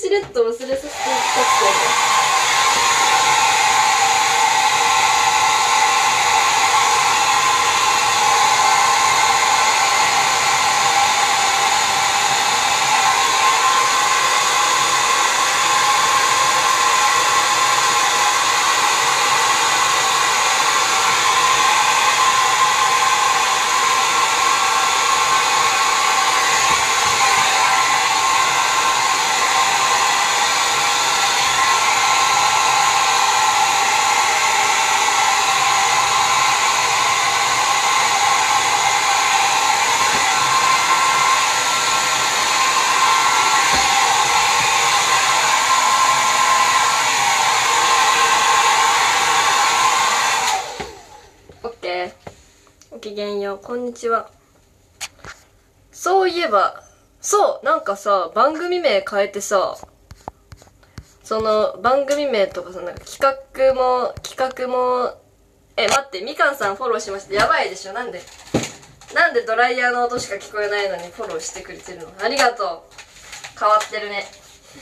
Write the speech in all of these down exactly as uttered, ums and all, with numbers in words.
しれっと忘れさせていたってやごきげんよう、こんにちは。そういえば、そう、なんかさ、番組名変えてさ、その、番組名とかさ、なんか企画も、企画も、え、待って、みかんさんフォローしました。やばいでしょ、なんで、なんでドライヤーの音しか聞こえないのにフォローしてくれてるの？ありがとう。変わってるね。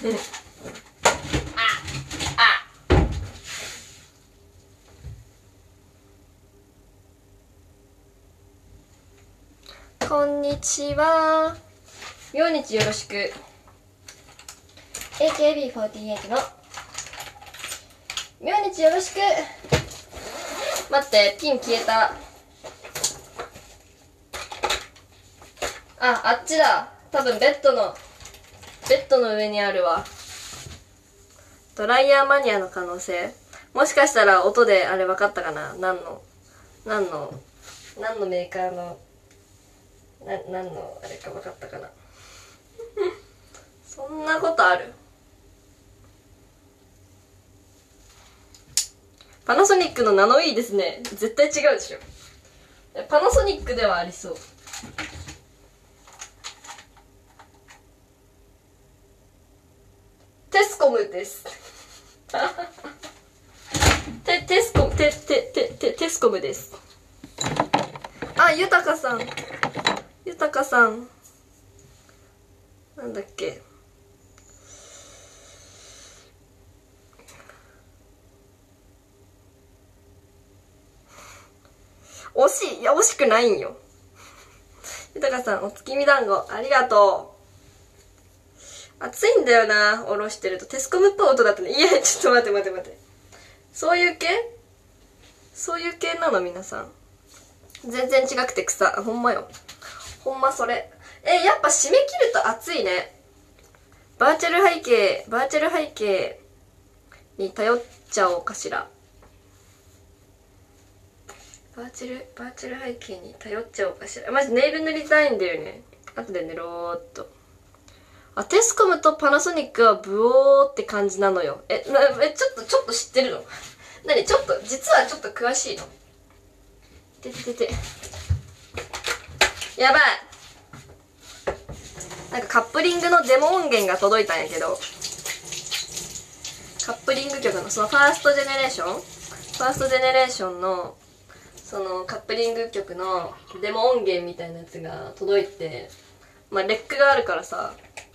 あ、あ。こんにちは。明日よろしく。エーケービーフォーティーエイト の明日よろしく。待って、ピン消えた。あ、あっちだ。多分ベッドの、ベッドの上にあるわ。ドライヤーマニアの可能性。もしかしたら音であれ分かったかな？何の、何の、何のメーカーの、な、何のあれか分かったかな。そんなことある？パナソニックのナノイーですね。絶対違うでしょ。パナソニックではありそう。テスコムです。テ、テスコム、テ、テ、テ、テ、テスコムです。あ、ゆたかさん。ゆたかさん。なんだっけ。惜しい。いや、惜しくないんよ。ゆたかさん、お月見団子、ありがとう。暑いんだよな、おろしてると。テスコムっぽい音だったね。いや、ちょっと待って待って待って。そういう系？そういう系なの皆さん。全然違くて草。ほんまよ。ほんまそれ。え、やっぱ締め切ると暑いね。バーチャル背景、バーチャル背景に頼っちゃおうかしら。バーチャル、バーチャル背景に頼っちゃおうかしら。マジネイル塗りたいんだよね。後で塗ろーっと。あ、テスコムとパナソニックはブオーって感じなのよ。え、な、え、ちょっと、ちょっと知ってるの？なに、ちょっと、実はちょっと詳しいの？てててて。やばい。なんかカップリングのデモ音源が届いたんやけど、カップリング曲のそのファーストジェネレーションファーストジェネレーションのそのカップリング曲のデモ音源みたいなやつが届いて、まあレックがあるからさ、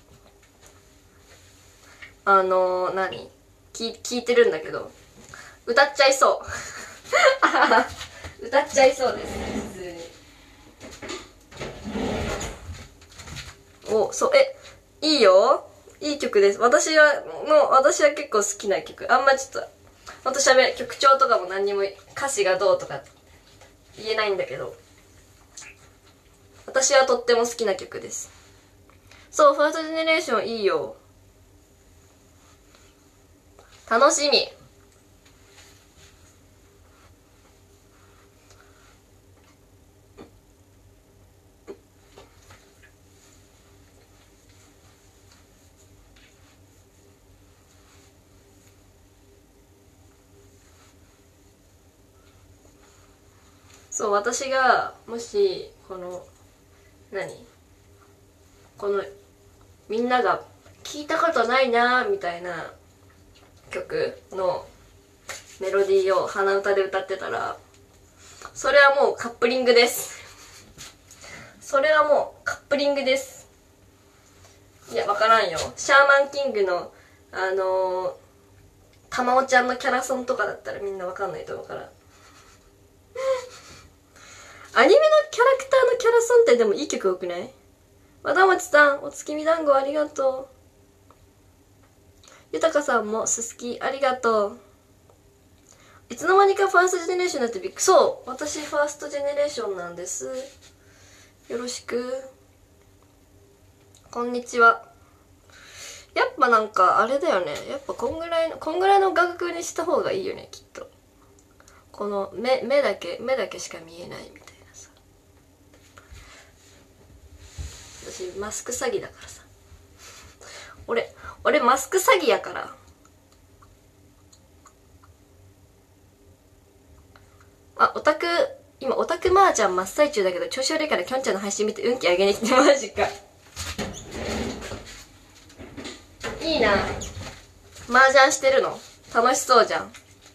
あのー、何聞聞いてるんだけど、歌っちゃいそう歌っちゃいそうですね、普通に。お、そう、え、いいよ、いい曲です。私はの私は結構好きな曲。あんまちょっと私は曲調とかも何にも歌詞がどうとか言えないんだけど、私はとっても好きな曲です。そう、ファーストジェネレーションいいよ。楽しみ。そう、私がもしこの何このみんなが聞いたことないなみたいな曲のメロディーを鼻歌で歌ってたら、それはもうカップリングです。それはもうカップリングです。いや、わからんよ。シャーマンキングのあのー、たまおちゃんのキャラソンとかだったらみんなわかんないと思うからアニメのキャラクターのキャラソンってでもいい曲多くない？和田町さん、お月見団子ありがとう。豊さんもすすきありがとう。いつの間にかファーストジェネレーションになってびっくり。そう、私ファーストジェネレーションなんです。よろしく。こんにちは。やっぱなんかあれだよね。やっぱこんぐらいのこんぐらいの画角にした方がいいよね、きっと。この目目だけ目だけしか見えないみたいなさ。私マスク詐欺だからさ。俺俺マスク詐欺やから。あ、オタク今オタクマージャン真っ最中だけど調子悪いからきょんちゃんの配信見て運気上げに来て。マジか。いいな。マージャンしてるの楽しそうじゃん。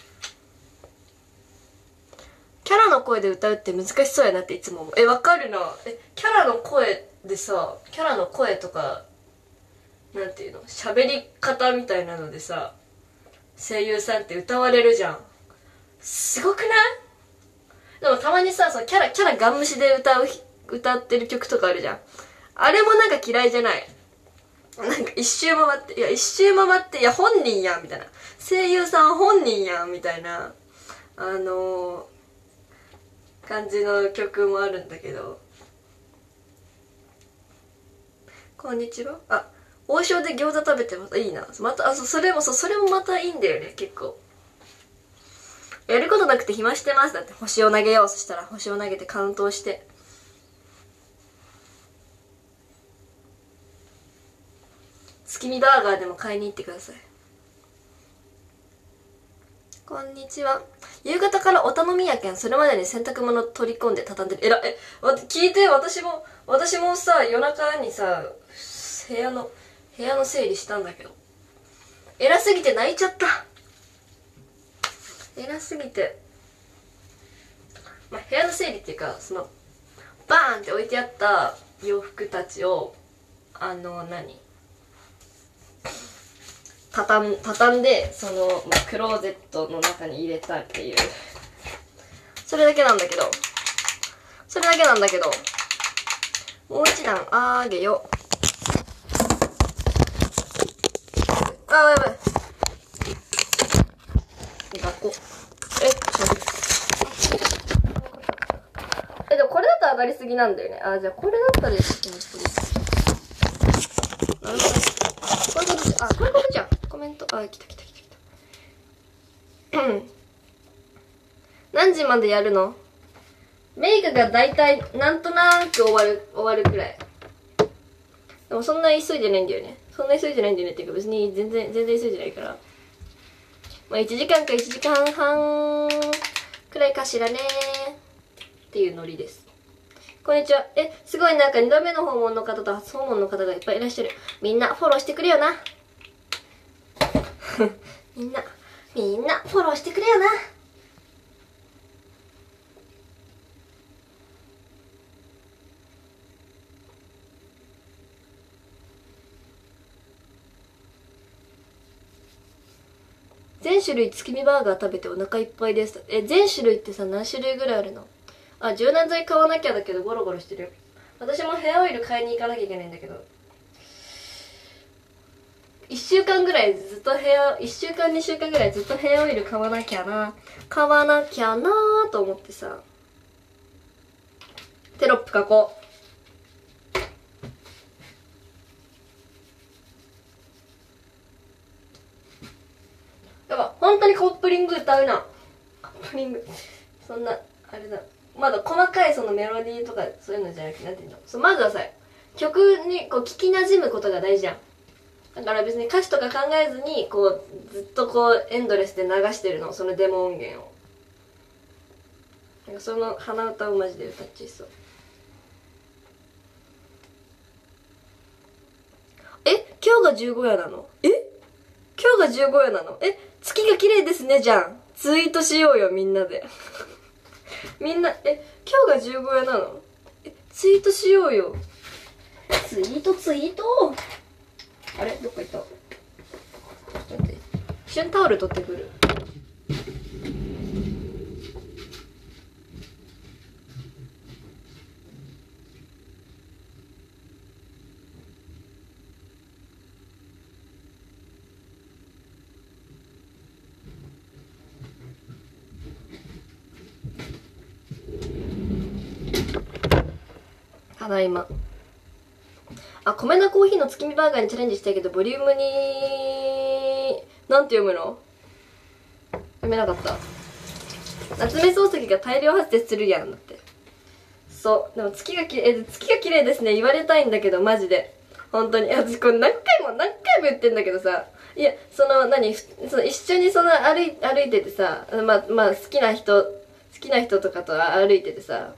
キャラの声で歌うって難しそうやなっていつも思う。え、わかるな。え、キャラの声でさ、キャラの声とかなんていうの、喋り方みたいなのでさ、声優さんって歌われるじゃん。すごくない？でもたまにさ、そのキャラキャラガン無視で歌う歌ってる曲とかあるじゃん。あれもなんか嫌いじゃない。なんか一周回って、いや一周回って、いや本人やんみたいな、声優さん本人やんみたいな、あのー、感じの曲もあるんだけど。こんにちは。あ、王将で餃子食べてまたいいな。また、あ、そそれもそう、それもまたいいんだよね、結構。やることなくて暇してます。だって星を投げよう。そしたら星を投げてカウントをして。月見バーガーでも買いに行ってください。こんにちは。夕方からお頼みやけん、それまでに洗濯物取り込んで畳んでる。えら、え、聞いて、私も、私もさ、夜中にさ、部屋の、部屋の整理したんだけど。偉すぎて泣いちゃった。偉すぎて。まあ、部屋の整理っていうか、その、バーンって置いてあった洋服たちを、あの、何畳ん、畳んで、その、まあ、クローゼットの中に入れたっていう。それだけなんだけど、それだけなんだけど、もう一段あげよ。あー、やばい。学校。え、ちょっと。え、でもこれだと上がりすぎなんだよね。あ、じゃあこれだったらいい。なるほど。こういうことじゃ、あ、こういうことじゃん。コメント、あ、来た来た来た来た。うん。何時までやるの？メイクがだいたいなんとなく終わる、終わるくらい。でもそんな急いでないんだよね。そんな急いでないんだよねっていうか別に全然、全然急いでないから。まあいちじかんかいちじかんはんくらいかしらねっていうノリです。こんにちは。え、すごいなんかにどめの訪問の方と初訪問の方がいっぱいいらっしゃる。みんなフォローしてくれよな。みんな、みんなフォローしてくれよな。全種類月見バーガー食べてお腹いっぱいです。え、全種類ってさ何種類ぐらいあるの？あ、柔軟剤買わなきゃだけどゴロゴロしてるよ。私もヘアオイル買いに行かなきゃいけないんだけど、いっしゅうかんぐらいずっとヘア、いっしゅうかんにしゅうかんぐらいずっとヘアオイル買わなきゃな買わなきゃなーと思ってさ。テロップ書こう。やば、本当にコップリング歌うな。コップリングそんなあれだ、まだ細かいそのメロディーとかそういうのじゃなくて、なんていうの、そう、まずはさ、曲にこう聞き馴染むことが大事じゃん。だから別に歌詞とか考えずにこうずっとこうエンドレスで流してるの、そのデモ音源を。なんかその鼻歌をマジで歌っちゃいそう。え、今日がじゅうご夜なの？え、今日がじゅうご夜なの？え、月が綺麗ですねじゃん。ツイートしようよみんなで。みんな、え、今日がじゅうご夜なの？え、ツイートしようよ。ツイートツイート。あれどっか行った。 一瞬タオル取ってくる。ただいま。あ、米田コーヒーの月見バーガーにチャレンジしたいけど、ボリュームに、なんて読むの？読めなかった。夏目漱石が大量発生するやん、だって。そう。でも月がきれい、月が綺麗ですね。言われたいんだけど、マジで。本当に。私これ何回も何回も言ってんだけどさ。いや、その、何、その一緒にその歩い、歩いててさ、まあ、まあ、好きな人、好きな人とかと歩いててさ、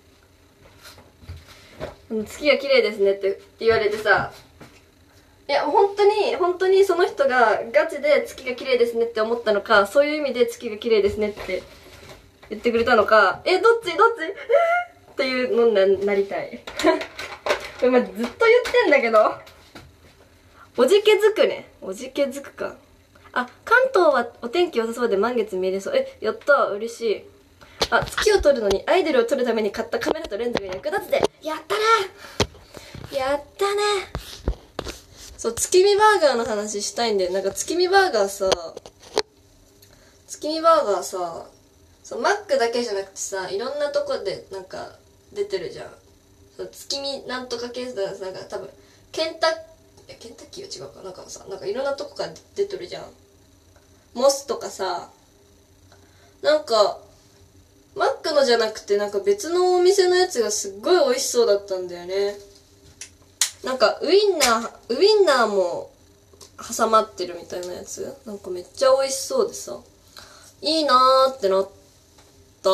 月が綺麗ですねって言われてさ、いや本当に本当にその人がガチで月が綺麗ですねって思ったのか、そういう意味で月が綺麗ですねって言ってくれたのか、えどっちどっちっていうのに な, なりたいこれまずっと言ってんだけど、おじけづくね、おじけづくか。あ、関東はお天気良さそうで満月見れそう。えやった、嬉しい。あ、月を撮るのにアイドルを撮るために買ったカメラとレンズが役立つで、やったねやったね。そう、月見バーガーの話したいんだよ。なんか月見バーガーさ、月見バーガーさ、そう、マックだけじゃなくてさ、いろんなとこでなんか出てるじゃん。そう、月見なんとか系だ、なんか多分、ケンタッ、え、ケンタッキーは違うかなんかさ、なんかいろんなとこから出てるじゃん。モスとかさ、なんか、マックのじゃなくてなんか別のお店のやつがすっごい美味しそうだったんだよね。なんかウインナー、ウインナーも挟まってるみたいなやつ、なんかめっちゃ美味しそうでさ、いいなーってなった。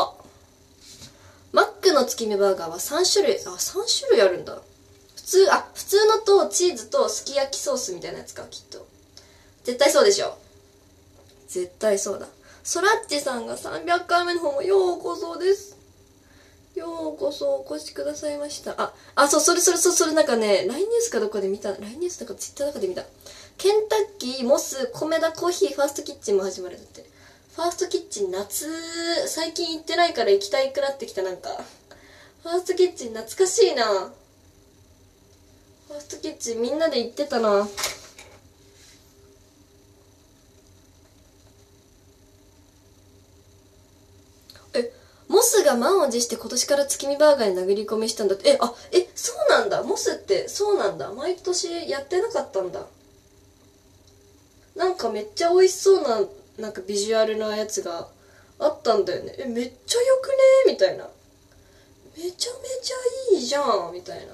マックの月見バーガーはさん種類、あ、さん種類あるんだ。普通、あ、普通のとチーズとすき焼きソースみたいなやつか、きっと。絶対そうでしょ。絶対そうだ。ソラッチさんがさんびゃっかいめの方もようこそです。ようこそお越しくださいました。あ、あ、そう、それそれそれそれなんかね、ライン ニュースかどっかで見た、ライン ニュースとかツイッターとかで見た。ケンタッキー、モス、米田コーヒー、ファーストキッチンも始まるだって。ファーストキッチン夏、最近行ってないから行きたいくなってきた、なんか。ファーストキッチン懐かしいな。ファーストキッチンみんなで行ってたな。え、モスが満を持して今年から月見バーガーに殴り込みしたんだって。え、あ、え、そうなんだ。モスってそうなんだ。毎年やってなかったんだ。なんかめっちゃ美味しそうな、なんかビジュアルなやつがあったんだよね。え、めっちゃよくねみたいな。めちゃめちゃいいじゃんみたいな。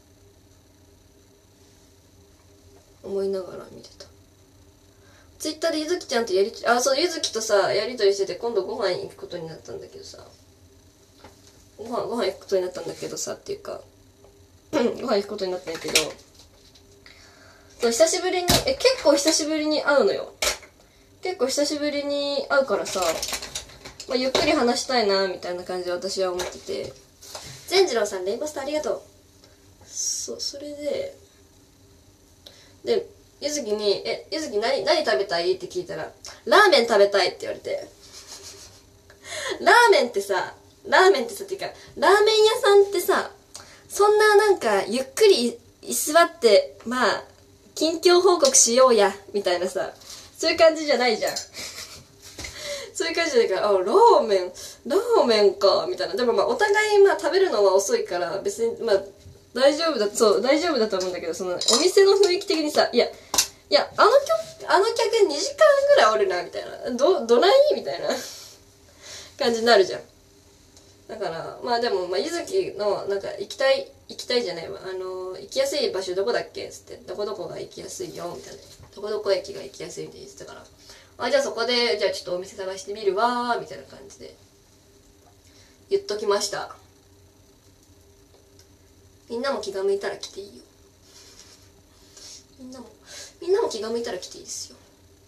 思いながら見てた。ツイッターでゆずきちゃんとやりとり、あ、そう、ゆずきとさ、やりとりしてて、今度ご飯行くことになったんだけどさ、ご飯、ご飯行くことになったんだけどさ、っていうか、ご飯行くことになったんだけど、そう、久しぶりに、え、結構久しぶりに会うのよ。結構久しぶりに会うからさ、まあ、ゆっくり話したいな、みたいな感じで私は思ってて、善次郎さん、レイバスターありがとう。そう、それで、で、ゆずきに、え、ゆずき何、何食べたいって聞いたら、ラーメン食べたいって言われて。ラーメンってさ、ラーメンってさ、っていうか、ラーメン屋さんってさ、そんななんか、ゆっくり居座って、まあ、近況報告しようや、みたいなさ、そういう感じじゃないじゃん。そういう感じじゃないから、あ、ラーメン、ラーメンか、みたいな。でもまあ、お互いまあ、食べるのは遅いから、別に、まあ、大丈夫だ、そう、大丈夫だと思うんだけど、その、お店の雰囲気的にさ、いや、いや、あの客、あの客にじかんぐらいおるな、みたいな。ど、どないみたいな感じになるじゃん。だから、まあでも、まあ、ゆずきの、なんか、行きたい、行きたいじゃないわ。あの、行きやすい場所どこだっけつって、どこどこが行きやすいよ、みたいな。どこどこ駅が行きやすいって言ってたから。あ、じゃあそこで、じゃあちょっとお店探してみるわー、みたいな感じで。言っときました。みんなも気が向いたら来ていいよ。みんなも、みんなも気が向いたら来ていいですよ。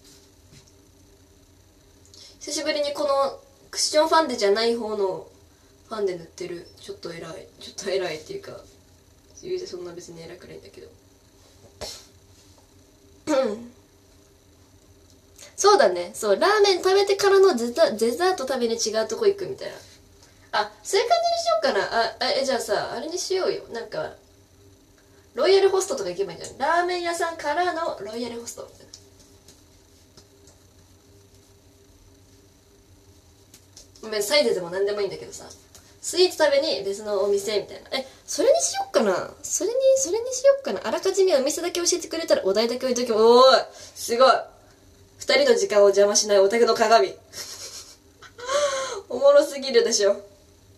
久しぶりにこのクッションファンデじゃない方のファンデ塗ってる。ちょっと偉い。ちょっと偉いっていうか、言うてそんな別に偉くないんだけど。 そうだね。そう、ラーメン食べてからのデザデザート食べに違うとこ行くみたいな。あ、そういう感じにしようかな。あ、え、じゃあさ、あれにしようよ。なんか、ロイヤルホストとか行けばいいんじゃない？ラーメン屋さんからのロイヤルホストみたいな。ごめん、サイズでも何でもいいんだけどさ。スイーツ食べに別のお店みたいな。え、それにしよっかな。それに、それにしよっかな。あらかじめお店だけ教えてくれたらお題だけ置いときも、おーいすごい二人の時間を邪魔しないオタクの鏡。おもろすぎるでしょ。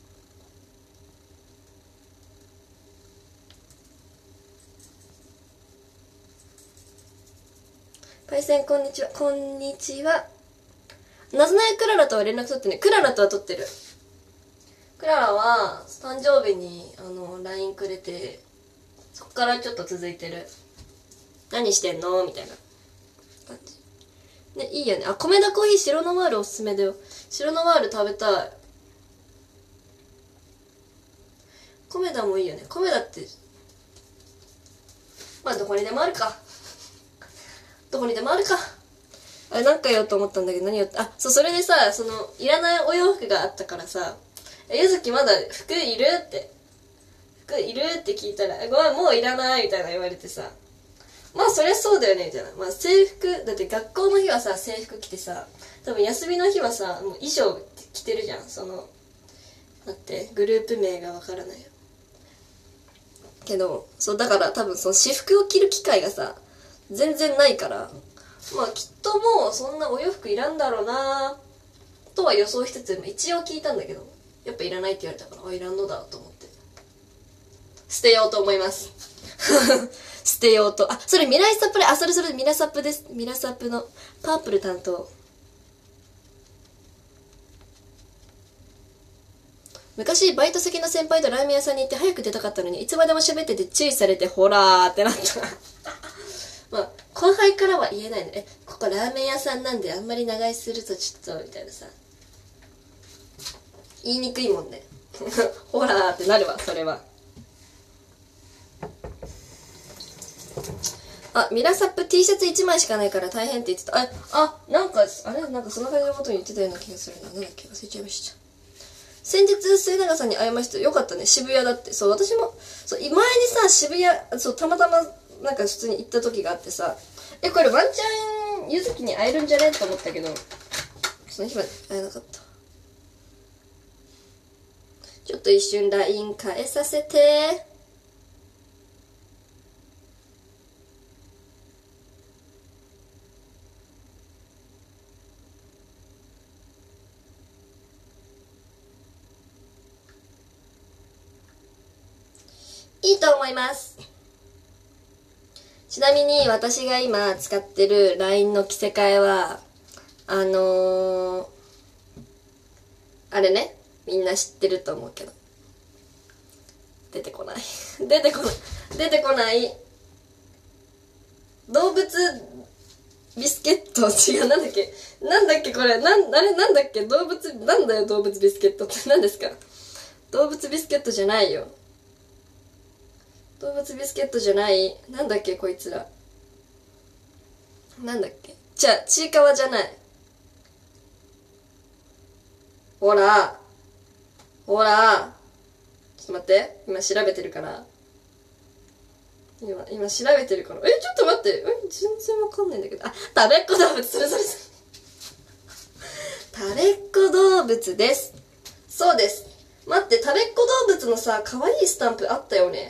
パイセンこんにちは。こんにちは。なずなやクララとは連絡取ってね。クララとは取ってる。クララは誕生日にあの ライン くれて、そこからちょっと続いてる。何してんのみたいな感じね。いいよね。あ、米田コーヒー白ノワールおすすめだよ。白ノワール食べたい。米田もいいよね。米田ってまあどこにでもあるか。どこにでもあるか。あれなんか言おうと思ったんだけど何言った。あ、そう、それでさ、そのいらないお洋服があったからさ、ゆずきまだ服いるって服いるって聞いたら、ごめんもういらないみたいな言われてさ、まあそりゃそうだよねみたいな。まあ制服だって学校の日はさ制服着てさ、多分休みの日はさもう衣装着てるじゃん。その待ってグループ名がわからないよけど、そうだから多分その私服を着る機会がさ全然ないから、まあきっともうそんなお洋服いらんだろうなとは予想しつつ、一応聞いたんだけどやっぱいらないって言われたから、あ、いらんのだと思って捨てようと思います。捨てようと。あ、それミライサップで、あ、それそれミラサップです。ミラサップのパープル担当。昔バイト先の先輩とラーメン屋さんに行って早く出たかったのにいつまでも喋ってて注意されてホラーってなった。まあ後輩からは言えないの。え、ここラーメン屋さんなんであんまり長居するとちょっとみたいなさ、言いにくいもんね。ホラーってなるわそれは。あ、ミラサップ T シャツいちまいしかないから大変って言ってた。あ、あ、なんかあれなんかそんな感じのことに言ってたような気がするな。なんだっけ忘れちゃいました。先日末永さんに会いました。よかったね。渋谷だって。そう、私もそう前にさ渋谷そうたまたまなんか普通に行った時があってさ、えこれワンチャンゆずきに会えるんじゃねと思ったけど、その日は会えなかった。ちょっと一瞬 ライン 返させて。いいと思います。ちなみに私が今使ってる ライン の着せ替えはあのー、あれね、みんな知ってると思うけど出てこない出てこない出てこない動物ビスケット。違う、なんだっけなんだっけこれなんあれなんだっけ動物なんだよ動物ビスケットって何ですか。動物ビスケットじゃないよ。動物ビスケットじゃない。なんだっけこいつら。なんだっけ。じゃあちいかわじゃない。ほらほらちょっと待って、今調べてるから今今調べてるからえちょっと待って、え全然わかんないんだけど。あ、たべっ子動物。それそれたべっ子動物です。そうです。待って、たべっ子動物のさ可愛いスタンプあったよね。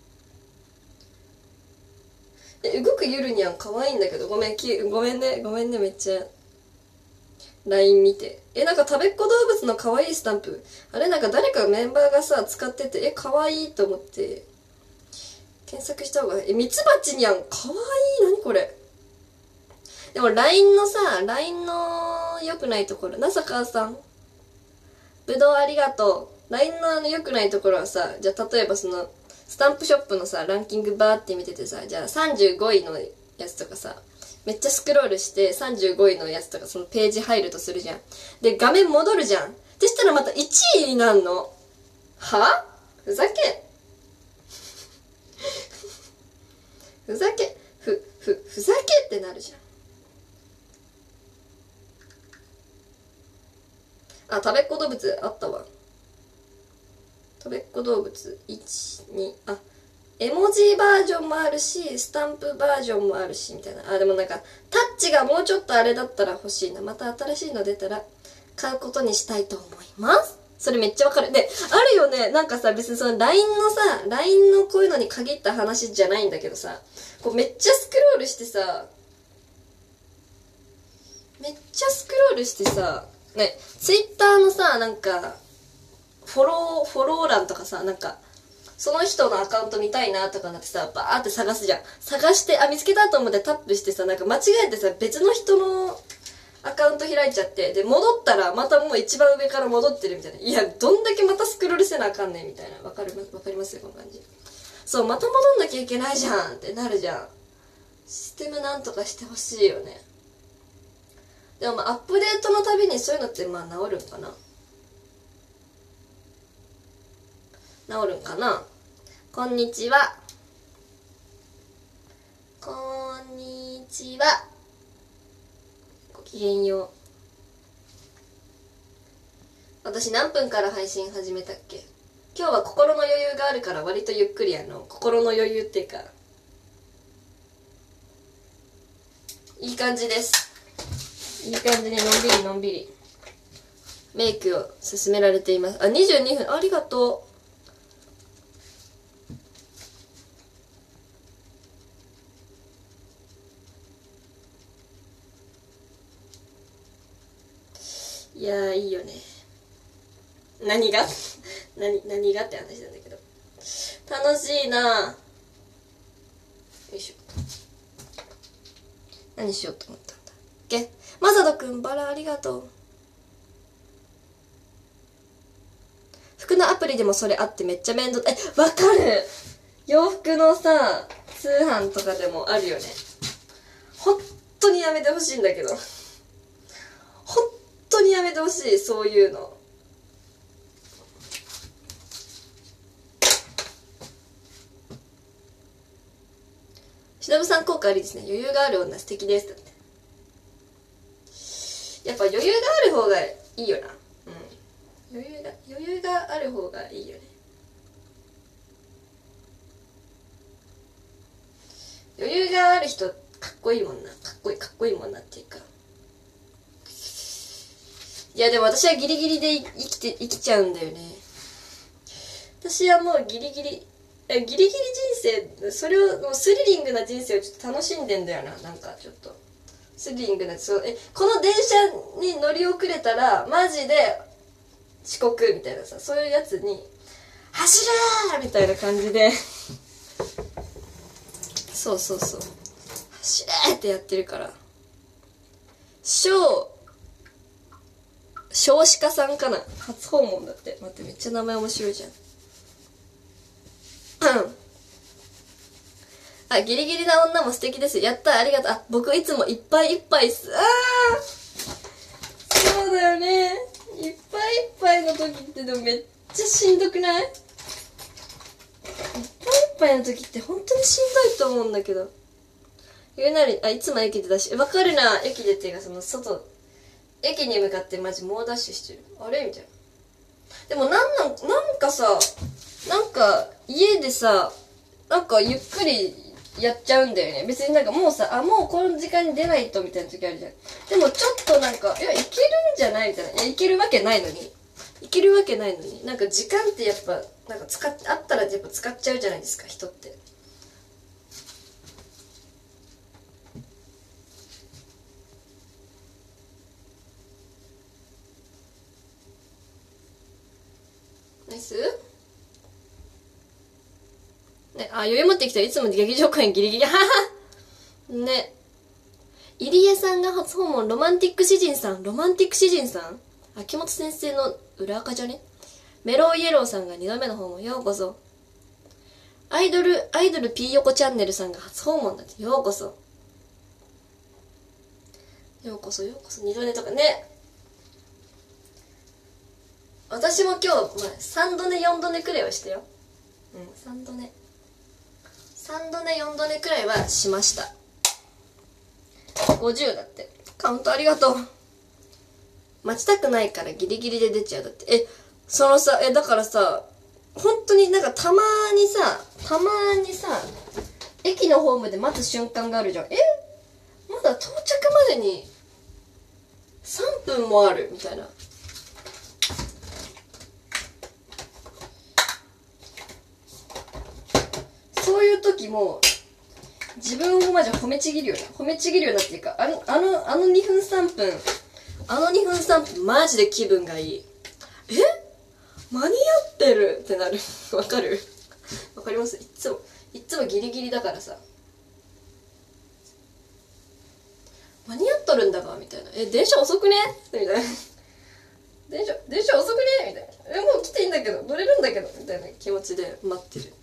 え、動くゆるにゃん可愛いんだけど、ごめん、きごめんね、ごめんね、めっちゃ。ライン 見て。え、なんか、たべっ子動物の可愛いスタンプ。あれ、なんか誰かメンバーがさ、使ってて、え、可愛いと思って、検索した方がいい。え、ミツバチにゃん、可愛い何これ。でも、ライン のさ、ライン の良くないところ、なさかさん。ぶどうありがとう。ライン のあの良くないところはさ、じゃあ、例えばその、スタンプショップのさランキングバーって見ててさ、じゃあさんじゅうごいのやつとかさ、めっちゃスクロールしてさんじゅうごいのやつとかそのページ入るとするじゃん。で画面戻るじゃん。そしたらまたいちいになんの。はふざけふざけふふふざけってなるじゃん。 あ、食べっ子動物あったわ。食べっ子動物いち、に、あ、絵文字バージョンもあるし、スタンプバージョンもあるし、みたいな。あ、でもなんか、タッチがもうちょっとあれだったら欲しいな。また新しいの出たら、買うことにしたいと思います。それめっちゃわかる。で、あるよね。なんかさ、別にその ライン のさ、ライン のこういうのに限った話じゃないんだけどさ、こうめっちゃスクロールしてさ、めっちゃスクロールしてさ、ね、ツイッターのさ、なんか、フォロー、フォロー欄とかさ、なんか、その人のアカウント見たいなとかなってさ、バーって探すじゃん。探して、あ、見つけたと思ってタップしてさ、なんか間違えてさ、別の人のアカウント開いちゃって、で、戻ったらまたもう一番上から戻ってるみたいな。いや、どんだけまたスクロールせなあかんねんみたいな。わかる、わかりますよ、この感じ。そう、また戻んなきゃいけないじゃんってなるじゃん。システムなんとかしてほしいよね。でもまあ、アップデートのたびにそういうのってまあ治るんかな。治るんかな。こんにちは。こんにちは。ごきげんよう。私何分から配信始めたっけ？今日は心の余裕があるから割とゆっくりあの、心の余裕っていうか、いい感じです。いい感じにのんびりのんびりメイクを進められています。あ、にじゅうにふん、ありがとう。いやー、いいよね。何が何、何がって話なんだけど。楽しいなぁ。よいしょ。何しようと思ったんだっけ。まさとくん、バラありがとう。服のアプリでもそれあってめっちゃ面倒。え、わかる。洋服のさ、通販とかでもあるよね。本当にやめてほしいんだけど。本当にやめてほしい、そういうの。しのぶさん効果ありですね。余裕がある女素敵です。だって。やっぱ余裕がある方がいいよな。うん。余裕が、余裕がある方がいいよね。余裕がある人、かっこいいもんな。かっこいい、かっこいいもんなっていうか。いやでも私はギリギリで生きて、生きちゃうんだよね。私はもうギリギリ、ギリギリ人生、それを、もうスリリングな人生をちょっと楽しんでんだよな。なんかちょっと。スリリングな、そう、え、この電車に乗り遅れたら、マジで遅刻みたいなさ、そういうやつに、走れーみたいな感じで、そうそうそう。走れーってやってるから。小、少子化さんかな。初訪問だって。待って、めっちゃ名前面白いじゃん。あ、ギリギリな女も素敵です。やった、ありがとう。あ、僕いつもいっぱいいっぱいっす。あー、そうだよね。いっぱいいっぱいの時ってでもめっちゃしんどくない？いっぱいいっぱいの時って本当にしんどいと思うんだけど。言うなり、あ、いつも駅でだし、わかるな、駅でっていうかその外、駅に向かってマジ猛ダッシュしてる。あれみたいな。でもなんなん、なんかさ、なんか家でさ、なんかゆっくりやっちゃうんだよね。別になんかもうさ、あ、もうこの時間に出ないとみたいな時あるじゃん。でもちょっとなんか、いや、いけるんじゃないみたいな。いや、いけるわけないのに。いけるわけないのに。なんか時間ってやっぱ、なんか使っ、あったらやっぱ使っちゃうじゃないですか、人って。ナイスね、あ、余裕持ってきたらいつも劇場公演ギリギリ。ははね。入江さんが初訪問、ロマンティック詩人さん。ロマンティック詩人さん秋元先生の裏垢じゃね。メロウイエローさんがにどめの訪問。ようこそ。アイドル、アイドル P 横チャンネルさんが初訪問だって。ようこそ。ようこそ、ようこそ。にどめとかね。私も今日、まあ、さんど寝よんど寝くらいはしてよ。うん、さんど寝。さんど寝よんど寝くらいはしました。ごじゅうだって。カウントありがとう。 待ちたくないからギリギリで出ちゃう。だって、え、そのさ、え、だからさ、本当になんかたまにさ、たまにさ、駅のホームで待つ瞬間があるじゃん。え、まだ到着までにさんぷんもあるみたいな。そういう時も自分をマジ褒めちぎるよね。褒めちぎるよなっていうか、あの、あの、あのにふんさんぷん、あのにふんさんぷんマジで気分がいい。え、間に合ってるってなる。わかる？わかります？いっつも、いっつもギリギリだからさ。間に合っとるんだかみたいな。え、電車遅くねみたいな。電車、電車遅くねみたいな。え、もう来ていいんだけど、乗れるんだけどみたいな気持ちで待ってる。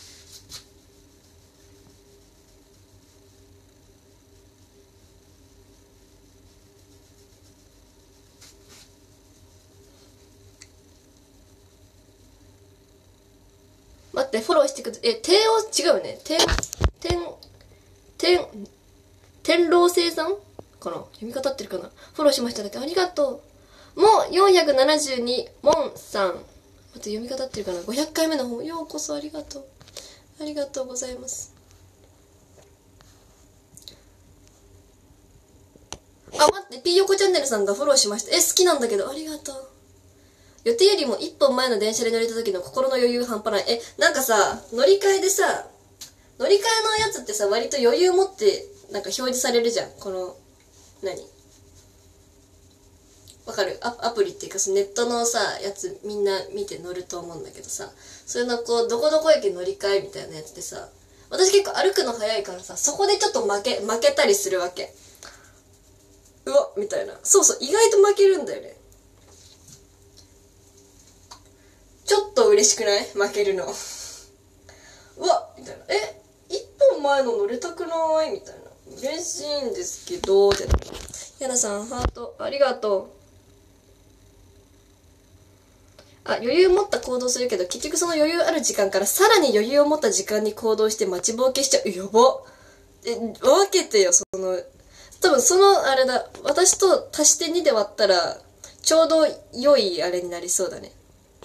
待って、フォローしてください。え、帝王、違うよね。天、天、天、天狼星さんかな、読み方合ってるかな。フォローしましただって。ありがとう。もうよんひゃくななじゅうに、モンさん。待って、読み方合ってるかな。ごひゃっかいめの方。ようこそありがとう。ありがとうございます。あ、待って、P 横チャンネルさんがフォローしました。え、好きなんだけど、ありがとう。予定よりもいっぽんまえの電車で乗れた時の心の余裕半端ない。え、なんかさ、乗り換えでさ、乗り換えのやつってさ、割と余裕持って、なんか表示されるじゃん。この、何わかる？ア、アプリっていうか、ネットのさ、やつみんな見て乗ると思うんだけどさ、それのこう、どこどこ駅乗り換えみたいなやつでさ、私結構歩くの早いからさ、そこでちょっと負け、負けたりするわけ。うわみたいな。そうそう、意外と負けるんだよね。ちょっと嬉しくない？負けるの。うわみたいな。え、一本前の乗れたくないみたいな。嬉しいんですけど、って。やなさん、ハート、ありがとう。あ、余裕持った行動するけど、結局その余裕ある時間からさらに余裕を持った時間に行動して待ちぼうけしちゃう。やば。え、分けてよ、その、多分その、あれだ、私と足してにで割ったら、ちょうど良いあれになりそうだね。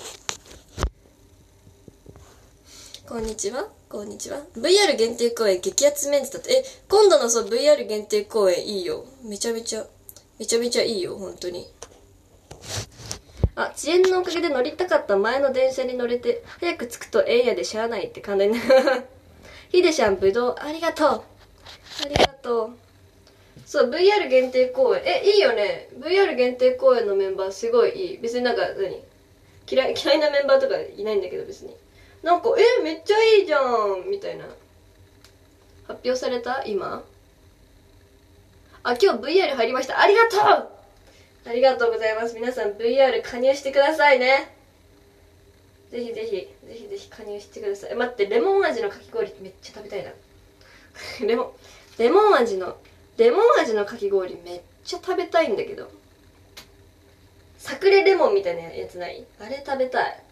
こんにちは。こんにちは。ブイアール 限定公演激アツメンツだって。え、今度のそう ブイアール 限定公演いいよ。めちゃめちゃ、めちゃめちゃいいよ、本当に。あ、遅延のおかげで乗りたかった前の電車に乗れて、早く着くとええやでしゃあないって感じになる。ひでしゃん、ぶどう、ありがとう。ありがとう。そう、ブイアール 限定公演。え、いいよね。ブイアール 限定公演のメンバーすごいいい。別になんか、何嫌い、嫌いなメンバーとかいないんだけど別に。なんか、え、めっちゃいいじゃんみたいな。発表された今あ、今日 ブイアール 入りました。ありがとうありがとうございます。皆さん ブイアール 加入してくださいね。ぜひぜひ、ぜひぜひ加入してください。え、待って、レモン味のかき氷めっちゃ食べたいな。レモン、レモン味の、レモン味のかき氷めっちゃ食べたいんだけど。サクレレモンみたいなやつない？あれ食べたい。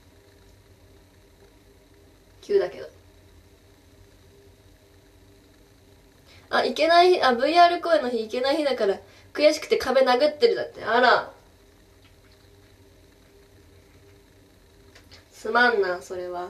急だけど。あ、いけない、あ、ブイアール 公演の日いけない日だから悔しくて壁殴ってるだって。あら。すまんな、それは。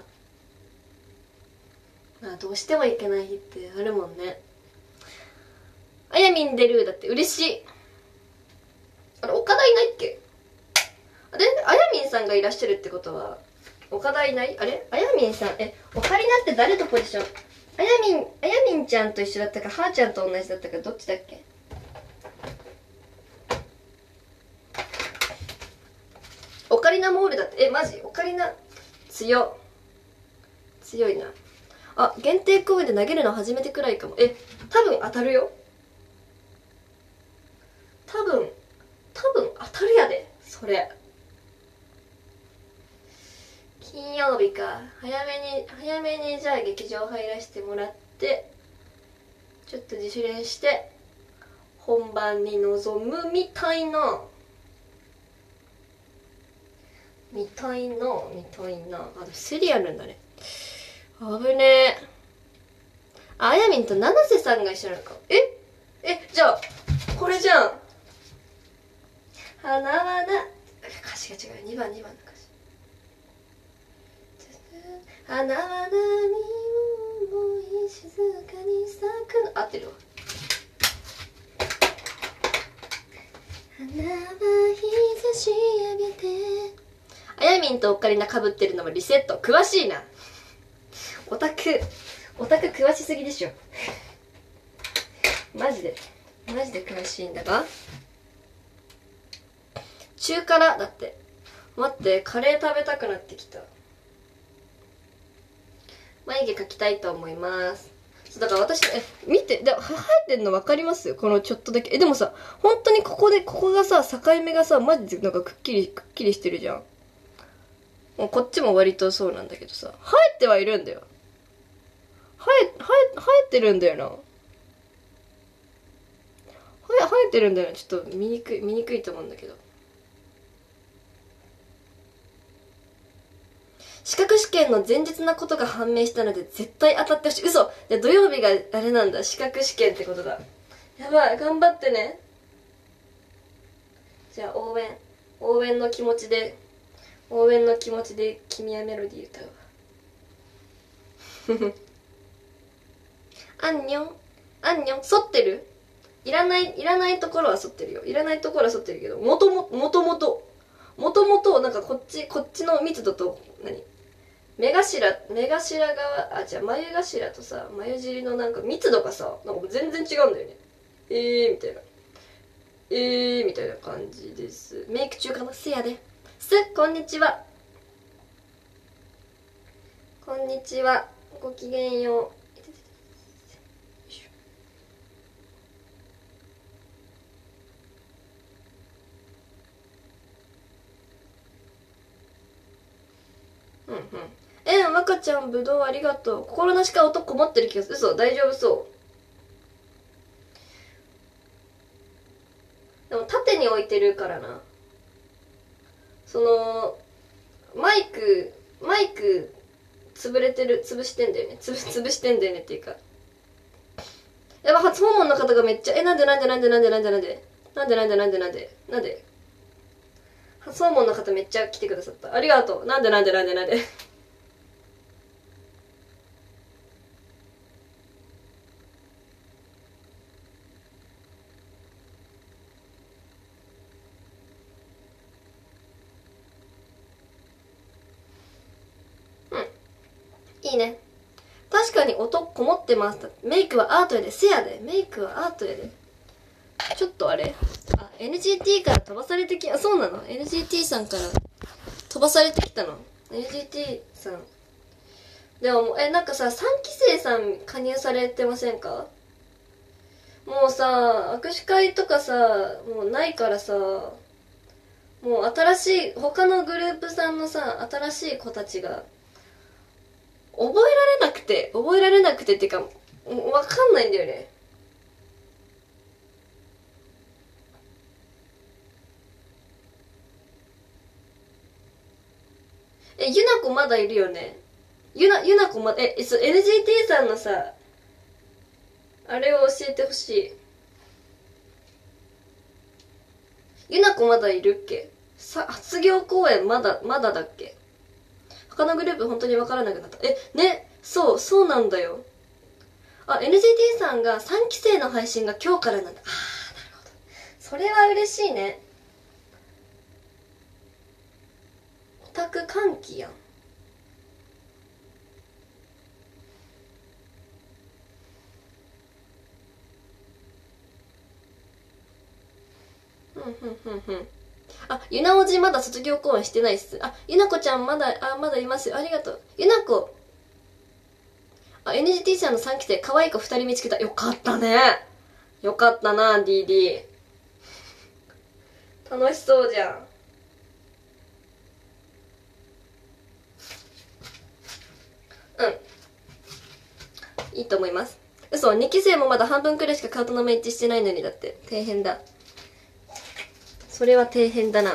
まあ、どうしてもいけない日ってあるもんね。あやみん出るだって嬉しい。あれ、岡田いないっけ？あれ、あやみんさんがいらっしゃるってことは、岡田いない？あれ、あやみんさん、え、オカリナって誰とポジション？あやみん、あやみんちゃんと一緒だったか、はーちゃんと同じだったか、どっちだっけ？オカリナモールだって、え、マジ？オカリナ、強。強いな。あ、限定公演で投げるの初めてくらいかも。え、多分当たるよ。多分、多分当たるやで、それ。金曜日か。早めに、早めにじゃあ劇場入らせてもらって、ちょっと自主練して、本番に臨むみたいな。みたいな、みたいな。あ、セリあるんだね。危ねえ。あ、あやみんと七瀬さんが一緒なのか。ええ、じゃあ、これじゃん。花ってるわ。花は日差し浴びて。あやみんとオカリナ被ってるのもリセット。詳しいな。オタクオタク詳しすぎでしょ。マジでマジで詳しいんだが、中辛だって。待って、カレー食べたくなってきた。眉毛描きたいと思います。だから私、え、見て、で、生えてんの分かりますよ、このちょっとだけ。え、でもさ、本当にここで、ここがさ、境目がさ、マジでなんかくっきり、くっきりしてるじゃん。もうこっちも割とそうなんだけどさ、生えてはいるんだよ。生え、生え、生えてるんだよな。生え、生えてるんだよな。ちょっと見にくい、見にくいと思うんだけど。資格試験の前日なことが判明したので絶対当たってほしい。嘘。じゃ土曜日があれなんだ。資格試験ってことだ。やばい。頑張ってね。じゃあ応援。応援の気持ちで、応援の気持ちで君はメロディー歌うわ。あんにょん。あんにょん。反ってる？いらない、いらないところは反ってるよ。いらないところは反ってるけど、もとも、もともと、もともと、なんかこっち、こっちの密度と、何目頭、目頭側、あ、じゃあ眉頭とさ、眉尻のなんか密度がさ、なんか全然違うんだよね。えーみたいな。えーみたいな感じです。メイク中かな？せやで。す、こんにちは。こんにちは。ごきげんよう。うんうん。えん、若ちゃん、ぶどうありがとう。心なしか音こもってる気がする。嘘、大丈夫そう。でも縦に置いてるからな。その、マイク、マイク、潰れてる、潰してんだよね。つぶ、潰してんだよねっていうか。やば、初訪問の方がめっちゃ、え、なんでなんでなんでなんでなんでなんでなんでなんでなんでなんでなんで初訪問の方めっちゃ来てくださった。ありがとう。なんでなんでなんでなんでうん。いいね。確かに音こもってます。メイクはアートやで。せやで。メイクはアートやで。ちょっとあれあ、エヌジーティー から飛ばされてき、あ、そうなの？ エヌジーティー さんから飛ばされてきたの？ エヌジーティー さん。でも、え、なんかさ、さんきせいさん加入されてませんか？もうさ、握手会とかさ、もうないからさ、もう新しい、他のグループさんのさ、新しい子たちが、覚えられなくて、覚えられなくてっていうか、わかんないんだよね。え、ゆなこまだいるよね。ゆな、ゆなこまだ、え、そう、エヌジーティー さんのさ、あれを教えてほしい。ゆなこまだいるっけ？さ、卒業公演まだ、まだだっけ？他のグループ本当にわからなくなった。え、ね、そう、そうなんだよ。あ、エヌジーティー さんがさんきせいの配信が今日からなんだ。あー、なるほど。それは嬉しいね。オタク歓喜やん。ふんふんふんふん。あ、ゆなおじまだ卒業公演してないっす。あ、ゆなこちゃんまだ、あ、まだいますよ。ありがとう。ゆなこ。あ、エヌジーティー さんのさんきせい、可愛い子ふたり見つけた。よかったね。よかったな、ディーディー。楽しそうじゃん。うん。いいと思います。嘘、にきせいもまだ半分くらいしかカートの名一致してないのに、だって。大変だ。それは底辺だな。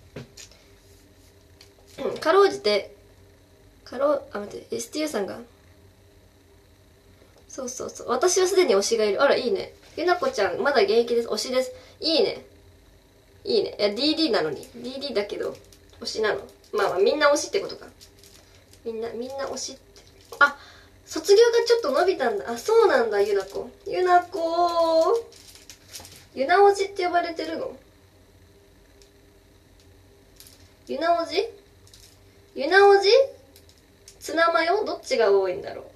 うん、かろうじて、かろう、あ、待って、エスティーユー さんが。そうそうそう。私はすでに推しがいる。あら、いいね。ゆなこちゃん、まだ現役です。推しです。いいね。いいね。いや、ディーディー なのに。ディーディー だけど、推しなの。まあまあ、みんな推しってことか。みんな、みんな推しって。あ、 卒業がちょっと伸びたんだ。あ、そうなんだ、ゆなこ。ゆなこゆなおじって呼ばれてるの？ゆなおじゆなおじツナマヨどっちが多いんだろう。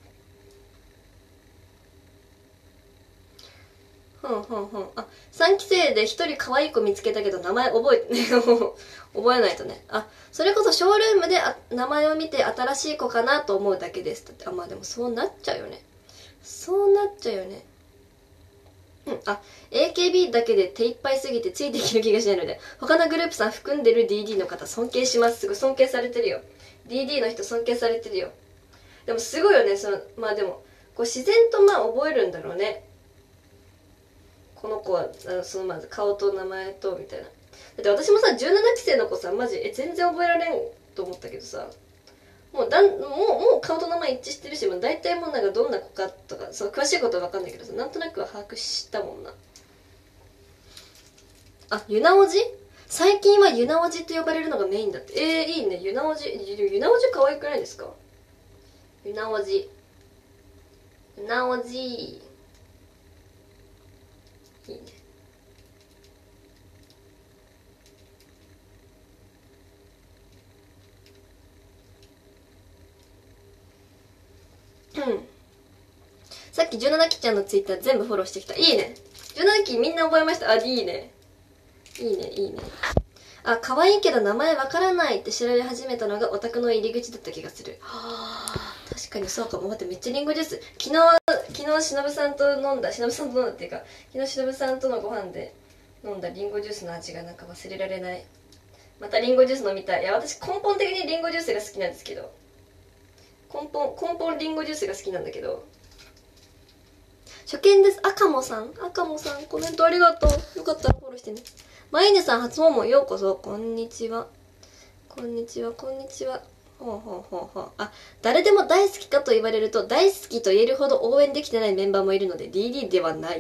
ふんふんふん。あ、さんき生で一人可愛い子見つけたけど名前覚えてね。覚えないとね。あ、それこそショールームであ名前を見て新しい子かなと思うだけですって。あ、まあでもそうなっちゃうよね。そうなっちゃうよね。うん、あ、エーケービー だけで手一杯すぎてついていける気がしないので、他のグループさん含んでる ディーディー の方尊敬します。すごい尊敬されてるよ。ディーディー の人尊敬されてるよ。でもすごいよね、その、まあでも、こう自然とまあ覚えるんだろうね。この子は、あのそのまず顔と名前と、みたいな。だって私もさ、じゅうななき生の子さ、マジ、え、全然覚えられんと思ったけどさ、もうだん、もう、もう顔と名前一致してるし、もう大体もうなんかどんな子かとか、そう、詳しいことはわかんないけどさ、なんとなくは把握したもんな。あ、ゆなおじ最近はゆなおじと呼ばれるのがメインだって。えー、いいね。ゆなおじ。ゆゆなおじ可愛くないですか？ゆなおじ。ゆなおじ。いいね。うん。さっきじゅうななきちゃんのツイッター全部フォローしてきた。いいね。じゅうななきみんな覚えました。あ、いいね。いいね、いいね。あ、可愛いけど名前わからないって調べ始めたのがオタクの入り口だった気がする。はあ、確かにそうかも。待って、めっちゃリンゴジュース。昨日、昨日しのぶさんと飲んだ、しのぶさんと飲んだっていうか、昨日しのぶさんとのご飯で飲んだリンゴジュースの味がなんか忘れられない。またリンゴジュース飲みたい。いや、私根本的にリンゴジュースが好きなんですけど。根本、根本リンゴジュースが好きなんだけど。初見です。赤もさん。赤もさん、コメントありがとう。よかったらフォローしてね。まいねさん、初訪問ようこそ。こんにちは。こんにちは、こんにちは。ほうほうほうほう。あ、誰でも大好きかと言われると、大好きと言えるほど応援できてないメンバーもいるので、ディーディー ではない。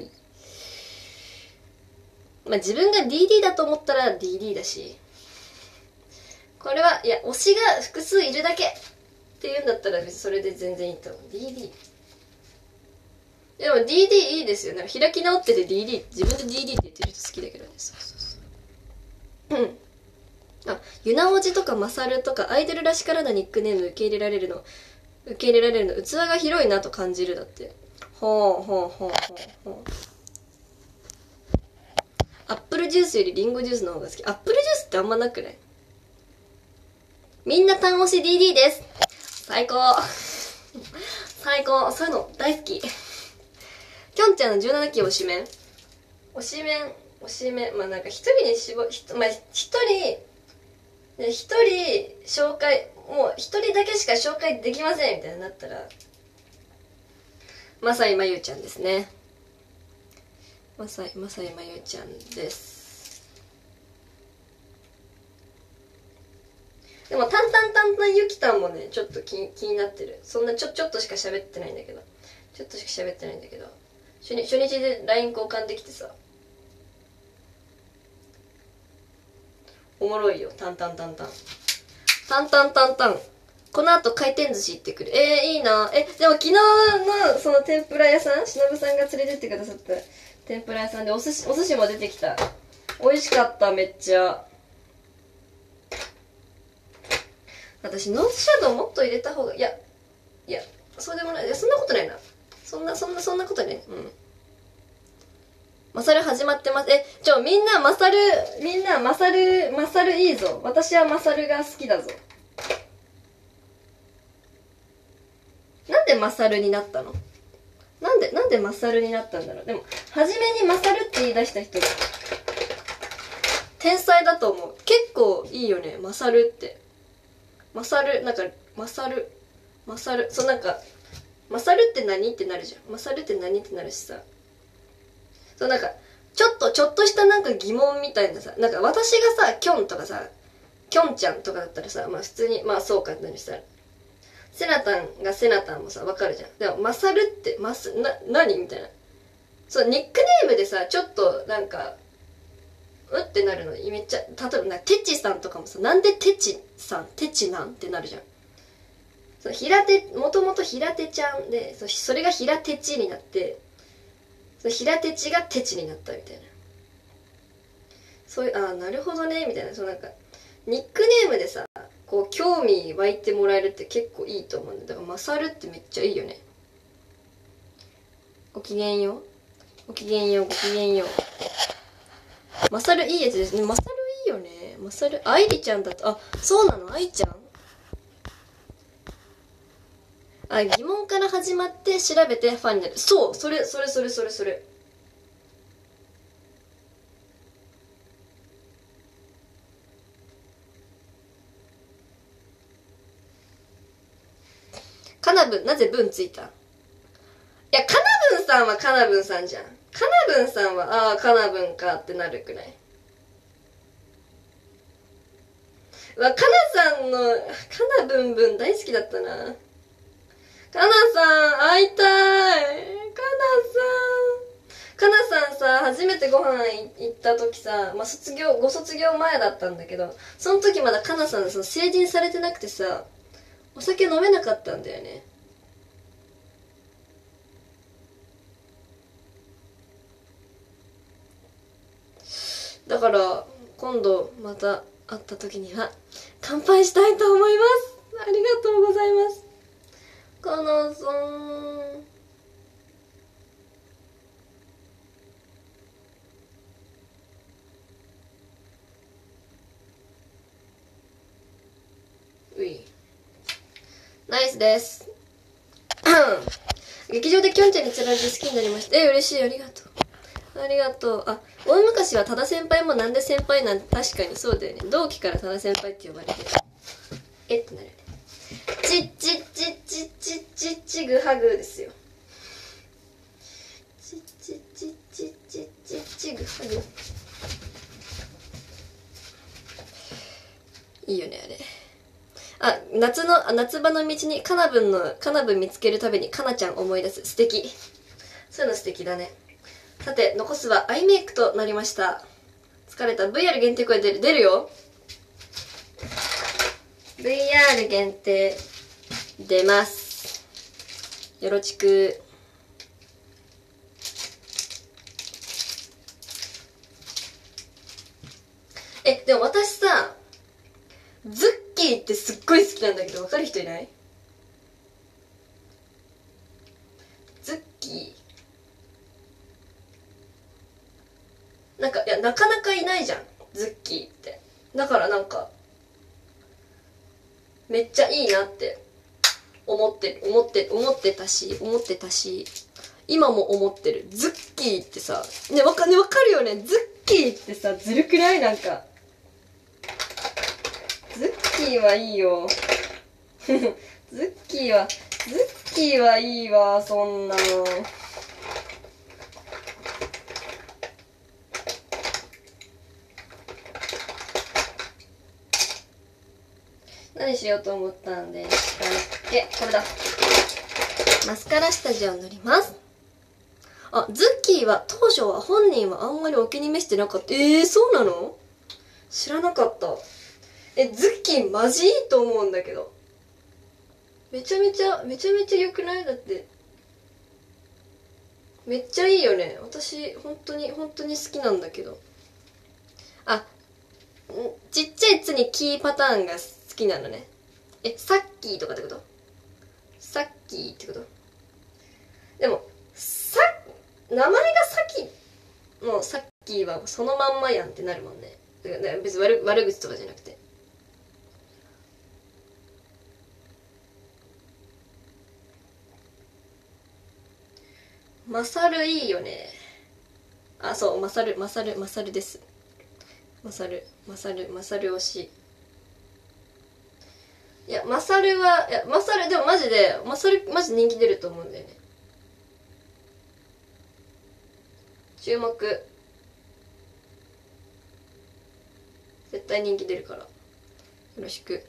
まあ、自分が ディーディー だと思ったら ディーディー だし。これは、いや、推しが複数いるだけっていうんだったら別にそれで全然いいと思う。ディーディー。でも ディーディー いいですよ。なんか開き直ってて ディーディー、自分で ディーディー って言ってる人好きだけどね。そうそうそう。うん。あ、ゆなおじとかまさるとかアイドルらしからぬニックネーム受け入れられるの、受け入れられるの、器が広いなと感じるだって。ほうほうほうほうほう。アップルジュースよりリンゴジュースの方が好き。アップルジュースってあんまなくない？みんな単推し ディーディー です。最高。最高。そういうの大好き。きょんちゃんのじゅうななき推しメン推しメン推しメンまあなんか一人に絞ひまあ一人一人紹介もう一人だけしか紹介できませんみたいになったらまさいまゆちゃんですね。まさいまさいまゆちゃんです。でもタンタンタンタンゆきたんもねちょっと気気になってる。そんなちょちょっとしか喋ってないんだけどちょっとしか喋ってないんだけど初日初日で ライン 交換できてさおもろいよ。タンタンタンタンタンタンタンタン。この後回転寿司行ってくる。えー、いいな。え、でも昨日のその天ぷら屋さん、しのぶさんが連れてってくださった天ぷら屋さんでお寿司、お寿司も出てきた。美味しかった、めっちゃ。私、ノースシャドウもっと入れた方が、いや、いや、そうでもない。いや、そんなことないな。そんな、そんな、そんなことね。うん。マサル始まってます。え、ちょ、みんなマサル、みんなマサル、マサルいいぞ。私はマサルが好きだぞ。なんでマサルになったの？なんで、なんでマサルになったんだろう。でも、初めにマサルって言い出した人が、天才だと思う。結構いいよね、マサルって。マサル、なんか、マサル、マサル、そうなんか、マサルって何ってなるじゃん。マサルって何ってなるしさ。そうなんか、ちょっと、ちょっとしたなんか疑問みたいなさ、なんか私がさ、キョンとかさ、キョンちゃんとかだったらさ、まあ普通に、まあそうかってなるしさ、セナタンがセナタンもさ、わかるじゃん。でも、マサルって、マス、な、何みたいな。そう、ニックネームでさ、ちょっと、なんか、うってなるの、めっちゃ、例えばな、テチさんとかもさ、なんでテチさん、テチなんってなるじゃん。 そう平手、もともと平手ちゃんで、そそれが平手ちになって、その平手ちが手ちになったみたいな。そういう、ああ、なるほどね、みたいな。そうなんか、ニックネームでさ、こう、興味湧いてもらえるって結構いいと思うんだよ。だから、マサルってめっちゃいいよね。ごきげんよう。ごきげんよう、ごきげんよう。マサルいいやつですね。マサルいいよね。マサル、愛理ちゃんだと、あ、そうなの愛ちゃんあ、疑問から始まって調べてファンになる。そう、それ、それ、それ、それ、それ。カナブン、なぜブンついた？いや、カナブンさんはカナブンさんじゃん。カナブンさんは、ああ、カナブンかってなるくらい。うわ、カナさんの、カナブンブン大好きだったな。カナさん、会いたい。カナさん。カナさんさ、初めてご飯行った時さ、まあ、卒業、ご卒業前だったんだけど、その時まだカナさんその成人されてなくてさ、お酒飲めなかったんだよね。だから、今度また会った時には、乾杯したいと思います。ありがとうございます。カナさん。うい。ナイスです。劇場できょんちゃんに釣られて好きになりました。え、嬉しい。ありがとう。ありがとう。あ、大昔は多田先輩もなんで先輩なんて確かにそうだよね。同期から多田先輩って呼ばれてる。えってなるよね。ちっちっちっちっちっちっちぐはぐですよ。ちっちっちっちっちっちっちぐはぐ。いいよね、あれ。あ、夏の、あ夏場の道にカナブンの、カナブン見つけるたびにカナちゃん思い出す。素敵。そういうの素敵だね。さて、残すはアイメイクとなりました。疲れた。ブイアール 限定声出る、出るよ。ブイアール 限定、出ます。よろちく。え、でも私さ、ズッキーってすっごい好きなんだけど、わかる人いない？ズッキー。なんか、いや、なかなかいないじゃん。ズッキーって。だからなんか、めっちゃいいなって思って、思って、思ってたし、思ってたし、今も思ってる。ズッキーってさ、ね、わか、ね、わかるよね。ズッキーってさ、ずるくない？なんか。ズッキーはいいよ。ズッキーは、ズッキーはいいわ、そんなの。何しようと思ったんでしたっけ？これだ。マスカラ下地を塗ります。あ、ズッキーは当初は本人はあんまりお気に召してなかった。えー、そうなの？知らなかった。え、ズッキーマジいいと思うんだけど。めちゃめちゃ、めちゃめちゃ良くない？だって。めっちゃいいよね。私、本当に、本当に好きなんだけど。あ、ちっちゃい「つ」に「キー」パターンが好きなのね。え、さっきーとかってこと？さっきーってこと？でも、さ、名前がさきのさっきーはそのまんまやんってなるもんね。だから別に悪、悪口とかじゃなくて。マサルいいよね。あ、そう、マサル、マサル、マサルです。マサル、マサル、マサル推し。いや、マサルは、いや、マサル、でもマジで、マサル、マジ人気出ると思うんだよね。注目。絶対人気出るから。よろしく。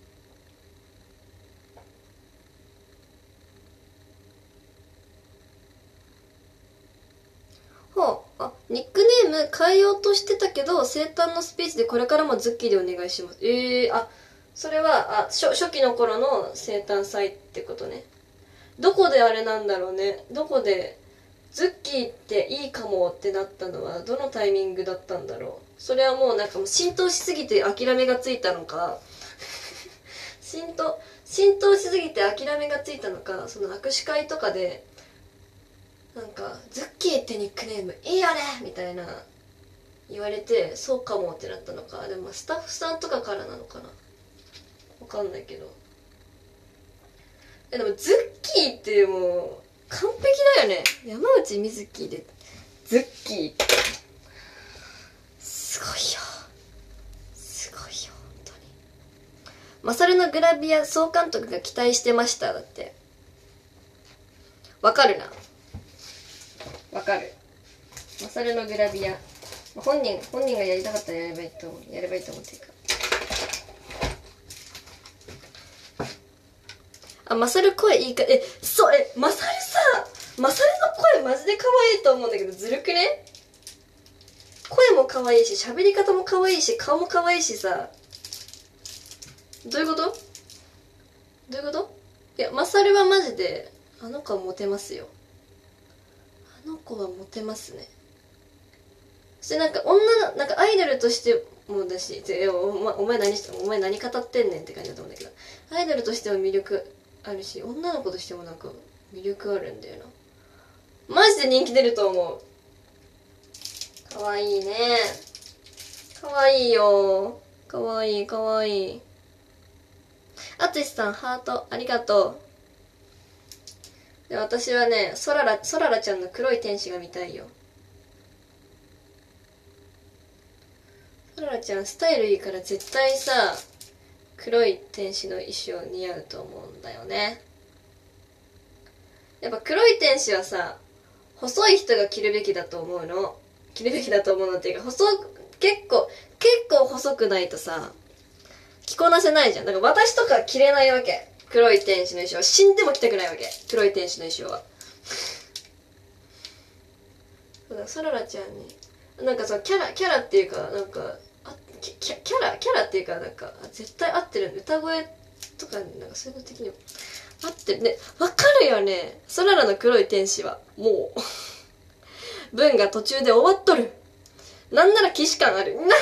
ほう。あ、ニックネーム変えようとしてたけど、生誕のスピーチでこれからもズッキーでお願いします。えー、あ、 それは、あ、初、初期の頃の生誕祭ってことね。どこであれなんだろうね。どこで、ズッキーっていいかもってなったのは、どのタイミングだったんだろう。それはもうなんかもう浸透しすぎて諦めがついたのか、浸透、浸透しすぎて諦めがついたのか、その握手会とかで、なんか、ズッキーってニックネームいいよねみたいな、言われて、そうかもってなったのか。でもスタッフさんとかからなのかな。わかんないけど。え、でもズッキーってもう、完璧だよね。山内みずきで、ズッキー。すごいよ。すごいよ、本当に。マサルのグラビア総監督が期待してました、だって。わかるな。わかる。マサルのグラビア。本人、本人がやりたかったらやればいいと思う。やればいいと思っていいか。あ、マサル声いいか、え、そう、え、マサルさ、マサルの声マジで可愛いと思うんだけど、ずるくね？声も可愛いし、喋り方も可愛いし、顔も可愛いしさ。どういうこと？どういうこと？いや、マサルはマジで、あの子はモテますよ。あの子はモテますね。そしてなんか女の、なんかアイドルとしてもだし、お前、お前何して、お前何語ってんねんって感じだと思うんだけど、アイドルとしても魅力あるし、女の子としてもなんか魅力あるんだよな。マジで人気出ると思う。かわいいね。かわいいよ。かわいいかわいい。あつしさんハートありがとう。で、私はね、ソララ、ソララちゃんの黒い天使が見たいよ。ソララちゃんスタイルいいから絶対さ、黒い天使の衣装似合うと思うんだよね。やっぱ黒い天使はさ、細い人が着るべきだと思うの。着るべきだと思うのっていうか、細、結構、結構細くないとさ、着こなせないじゃん。だから私とか着れないわけ。黒い天使の衣装は。死んでも着たくないわけ。黒い天使の衣装は。そうだ、ソララちゃんに。なんかさ、キャラ、キャラっていうか、なんか、あキャキャラ、キャラっていうか、なんか、絶対合ってる。歌声とか、なんかそういうの的にも。合ってるね。わかるよね。ソララの黒い天使は。もう。文が途中で終わっとる。なんなら既視感ある。お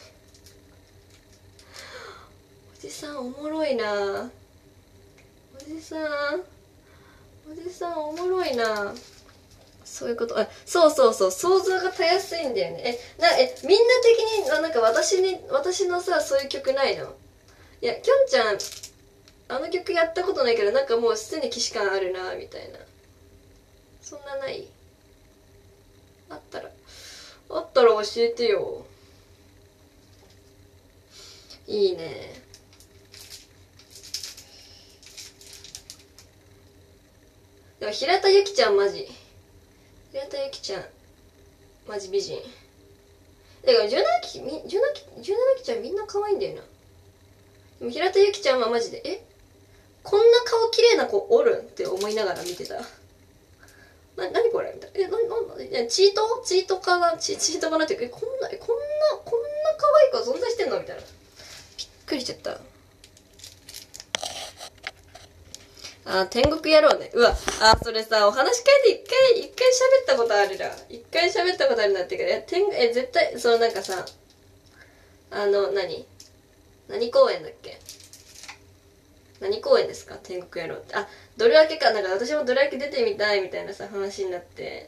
じさんおもろいな。おじさん。おじさんおもろいな。そういうこと。あ、そうそうそう。想像がたやすいんだよね。え、な、え、みんな的に、なんか私に、私のさ、そういう曲ないの？いや、きょんちゃん、あの曲やったことないけど、なんかもうすでに既視感あるな、みたいな。そんなない？あったら、あったら教えてよ。いいね。でも平田由紀ちゃんマジ。平田由紀ちゃん、マジ美人。だからじゅうななき、じゅうななき、じゅうななきちゃんみんな可愛いんだよな。でも平田由紀ちゃんはマジで、え、こんな顔綺麗な子おるんって思いながら見てた。な、なにこれみたいな。え、な、な、いや、チートチートかなチ、チートかなっていうか、え、こんな、え、こんな、こんな可愛い子存在してんのみたいな。びっくりしちゃった。あー、天国野郎ね。うわ、あー、それさ、お話変えて一回、一回喋ったことあるな。一回喋ったことあるなっていうか、え、天、え、絶対、そのなんかさ、あの、何何公演だっけ？何公演ですか？天国野郎って。あ、ドル明けか。なんか私もドル明け出てみたいみたいなさ、話になって、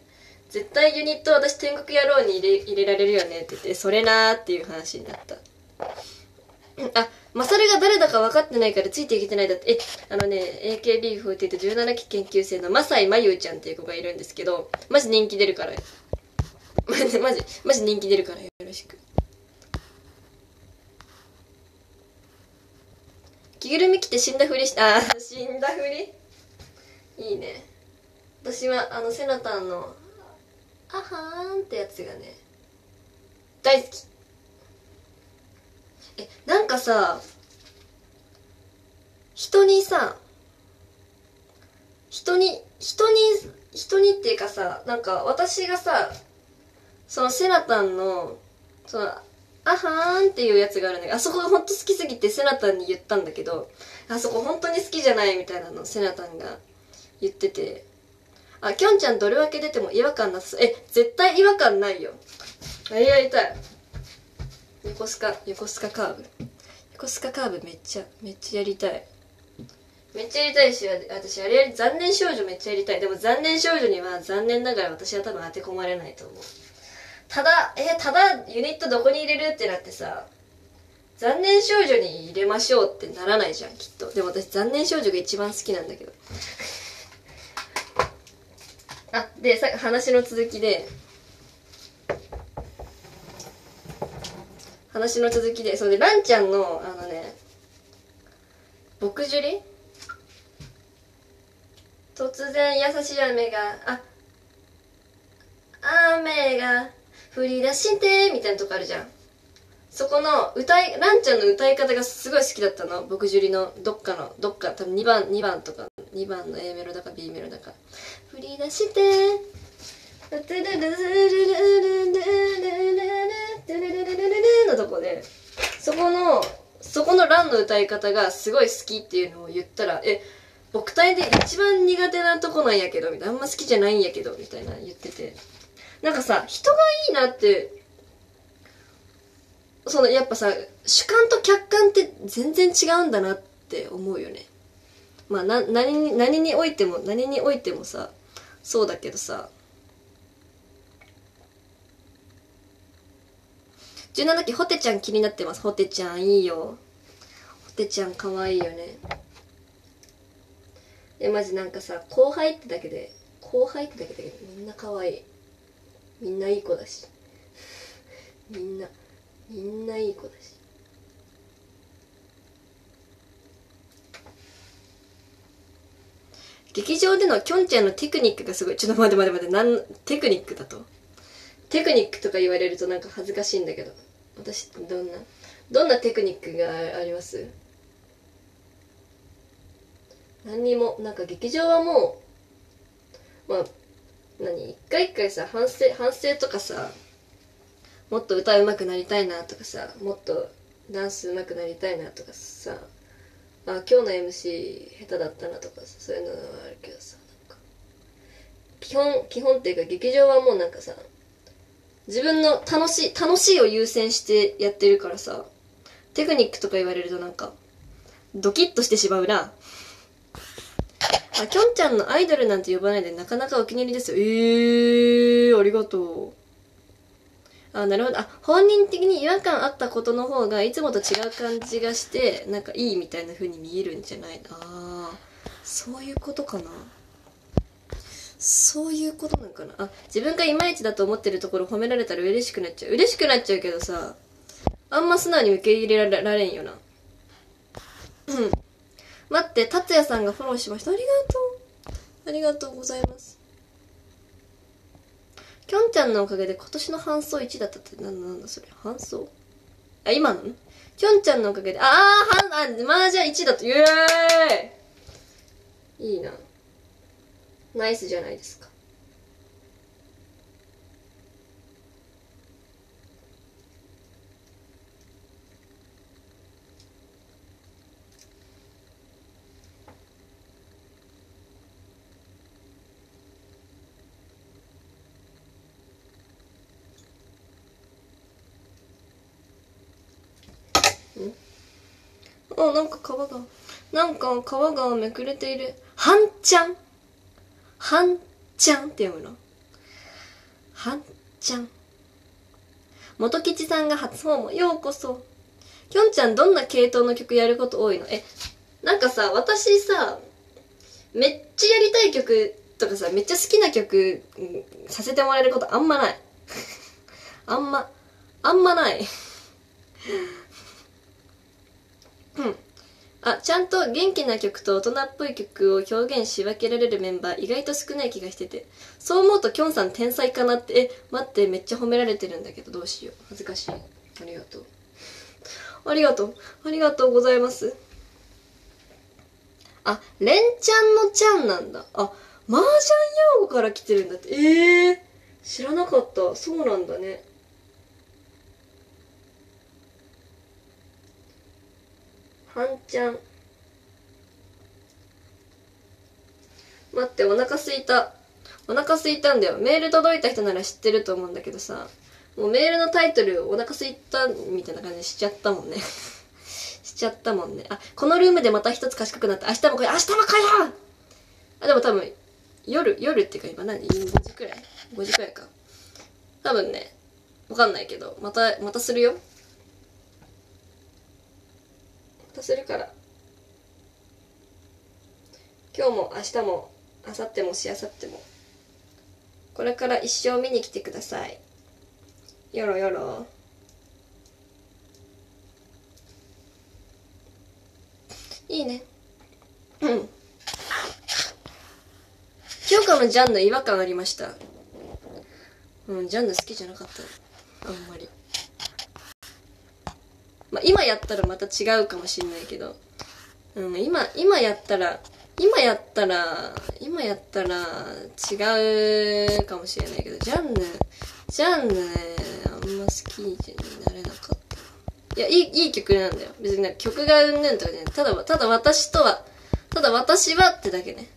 絶対ユニット私天国野郎に入れ、入れられるよねって言って、それなーっていう話になった。あ、マサルが誰だか分かってないからついていけてないだって。え、あのね、エーケービーフォーティーエイトじゅうななき研究生のマサイマユちゃんっていう子がいるんですけど、マジ人気出るから。マジ、マジ、マジ人気出るからよろしく。着ぐるみ着て死んだふりした、あー、死んだふりいいね。私はあのセナタンの、あはーんってやつがね、大好き。え、なんかさ、人にさ、人に、人に、人にっていうかさ、なんか私がさ、そのセナタンの、その、 あはーんっていうやつがあるんだけど、あそこがほんと好きすぎてセナタンに言ったんだけど、あそこ本当に好きじゃないみたいなのセナタンが言ってて、あ、きょんちゃんどれだけ出ても違和感なさそう。え、絶対違和感ないよ。あれやりたい。横須賀、横須賀カーブ。横須賀カーブめっちゃ、めっちゃやりたい。めっちゃやりたいし、私あれやり、残念少女めっちゃやりたい。でも残念少女には残念ながら私は多分当て込まれないと思う。ただ、え、ただユニットどこに入れるってなってさ、残念少女に入れましょうってならないじゃん、きっと。でも私残念少女が一番好きなんだけど。あ、で、さ話の続きで、話の続きで、それで、ランちゃんの、あのね、僕樹里突然優しい雨が、あ、雨が降り出してみたいなとこあるじゃん。そこの歌い、ランちゃんの歌い方がすごい好きだったの。僕樹里のどっかの、どっか、多分にばん、にばんとか、にばんの A メロだか B メロだか。降り出して、のとこで、そこの、そこのランの歌い方がすごい好きっていうのを言ったら、え、僕体で一番苦手なとこなんやけど、みたいな、あんま好きじゃないんやけど、みたいな言ってて。なんかさ、人がいいなって、そのやっぱさ、主観と客観って全然違うんだなって思うよね。まあな、何に、何においても、何においてもさ、そうだけどさ、じゅうななきほてちゃん気になってます。ほてちゃんいいよ。ほてちゃんかわいいよね。え、マジなんかさ、後輩ってだけで、後輩ってだけでみんなかわいい。みんないい子だし。みんな、みんないい子だし。劇場でのきょんちゃんのテクニックがすごい。ちょっと待って待って待って、なん、テクニックだとテクニックとか言われるとなんか恥ずかしいんだけど。私ってどんな、どんなテクニックがあります？何にも、なんか劇場はもう、まあ、何一回一回さ、反省、反省とかさ、もっと歌うまくなりたいなとかさ、もっとダンスうまくなりたいなとかさ、あ、今日の エムシー 下手だったなとかさ、そういうのはあるけどさ、なんか、基本、基本っていうか劇場はもうなんかさ、自分の楽しい、楽しいを優先してやってるからさ、テクニックとか言われるとなんか、ドキッとしてしまうな。あ、きょんちゃんのアイドルなんて呼ばないでなかなかお気に入りですよ。えー、ありがとう。あ、なるほど。あ、本人的に違和感あったことの方がいつもと違う感じがして、なんかいいみたいな風に見えるんじゃない？あー、そういうことかな。そういうことなんかな。あ、自分がいまいちだと思ってるところ褒められたら嬉しくなっちゃう。嬉しくなっちゃうけどさ、あんま素直に受け入れられんよな。うん。待って、達也さんがフォローしました。ありがとう。ありがとうございます。きょんちゃんのおかげで今年の搬送いちだったって、なんだなんだそれ。搬送あ、今のきょんちゃんのおかげで、あー、はん、あ、マージャンいちだと、イエーイいいな。ナイスじゃないですか。あ、なんか皮が、なんか皮がめくれている。半ちゃん半ちゃんって読むの？半ちゃん。元吉さんが初訪問。ようこそ。きょんちゃんどんな系統の曲やること多いの？え、なんかさ、私さ、めっちゃやりたい曲とかさ、めっちゃ好きな曲させてもらえることあんまない。あんま、あんまない。うん。あ、ちゃんと元気な曲と大人っぽい曲を表現し分けられるメンバー意外と少ない気がしてて。そう思うときょんさん天才かなって、え、待って、めっちゃ褒められてるんだけどどうしよう。恥ずかしい。ありがとう。ありがとう。ありがとうございます。あ、レンちゃんのちゃんなんだ。あ、麻雀用語から来てるんだって。ええー、知らなかった。そうなんだね。 半ちゃん。待って、お腹すいた。お腹すいたんだよ。メール届いた人なら知ってると思うんだけどさ、もうメールのタイトルお腹すいたみたいな感じしちゃったもんね。しちゃったもんね。あ、このルームでまた一つ賢くなった。明日も来い、明日も来いよ。あ、でも多分、夜、夜っていうか今何 ?ご 時くらい ?ご 時くらいか。多分ね、わかんないけど、また、またするよ。またするから。今日も明日も明後日もしあさっても。これから一生見に来てください。よろよろ。いいね。うん。評価のジャンヌ違和感ありました。うん、ジャンヌ好きじゃなかった。あんまり。まあ、今やったらまた違うかもしんないけど。うん、今、今やったら、今やったら、今やったら違うかもしれないけど、ジャンヌ、ジャンヌね、あんま好きになれなかった。いや、いい、いい曲なんだよ。別にね、曲がうんぬんとかじゃない。ただ、ただ私とは、ただ私はってだけね。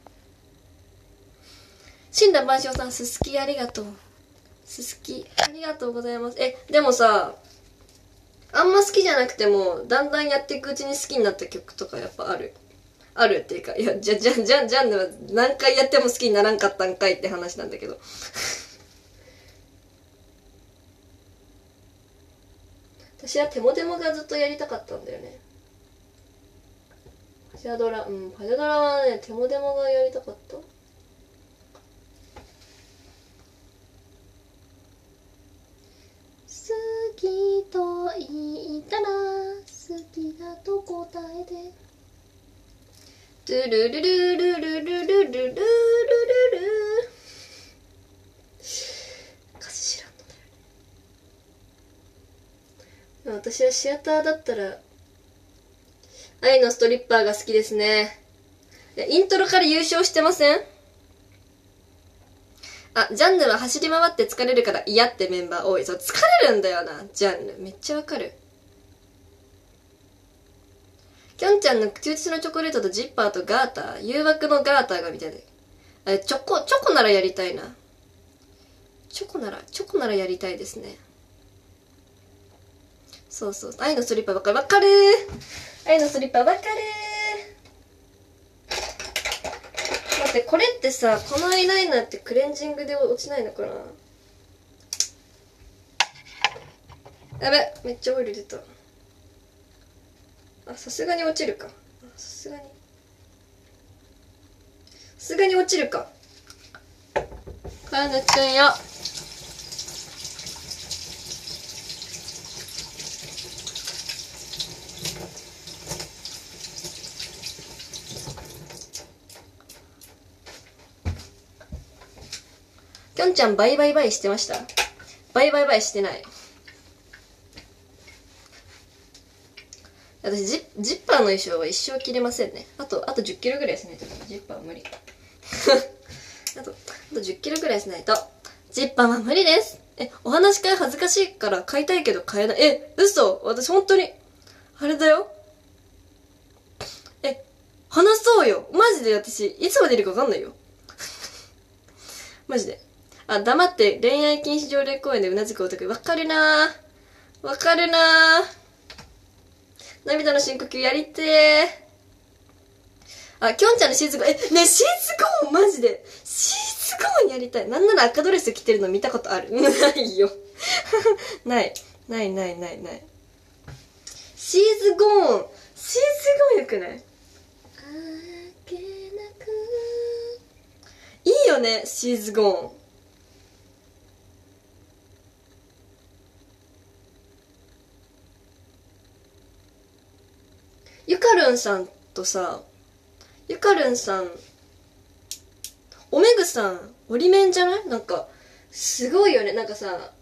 死んだ万象さん、すすきありがとう。すすき、ありがとうございます。え、でもさ、あんま好きじゃなくても、だんだんやっていくうちに好きになった曲とかやっぱある。あるっていうか、いや、じゃ、じゃ、じゃ、ジャンルは何回やっても好きにならんかったんかいって話なんだけど。私はテモデモがずっとやりたかったんだよね。パジャドラ、うん、パジャドラはね、テモデモがやりたかった。好きと言ったら、好きだと答えて。トゥルルルルルルルルルルルル歌詞知らんのだよね。私はシアターだったら愛のストリッパーが好きですね。イントロから優勝してません？あ、ジャンヌは走り回って疲れるから嫌ってメンバー多い。そう、疲れるんだよな、ジャンヌ。めっちゃわかる。きょんちゃんの休日のチョコレートとジッパーとガーター、誘惑のガーターがみたいで。あ、チョコ、チョコならやりたいな。チョコなら、チョコならやりたいですね。そうそう。愛のスリッパわかる。わかるー。愛のスリッパわかるー。待って、これってさ、このアイライナーってクレンジングで落ちないのかな。やべ、めっちゃオイル出た。あ、さすがに落ちるか。さすがに。さすがに落ちるか。かぬくんよ。きょんちゃんバイバイバイしてました？バイバイバイしてない。私ジ、ジッパーの衣装は一生着れませんね。あと、あとじゅっキロぐらいしないと。ジッパーは無理。あと、あとじゅっキロぐらいしないと。ジッパーは無理です。え、お話し会恥ずかしいから買いたいけど買えない。え、嘘？私本当に、あれだよ。え、話そうよ。マジで私、いつまでいるか分かんないよ。マジで。あ、黙って恋愛禁止条例公園でうなずく男。わかるなー。わかるなー。涙の深呼吸やりてー。あ、きょんちゃんのシーズゴー、え、ね、シーズゴーマジで。シーズゴーやりたい。なんなら赤ドレス着てるの見たことある。ないよ。ない。ないないないない。シーズゴーン。シーズゴーンよくない？あけなく。いいよね、シーズゴーン。ゆかるんさんとさ、ゆかるんさん、おめぐさん、折り面じゃない？なんか、すごいよね。なんかさ、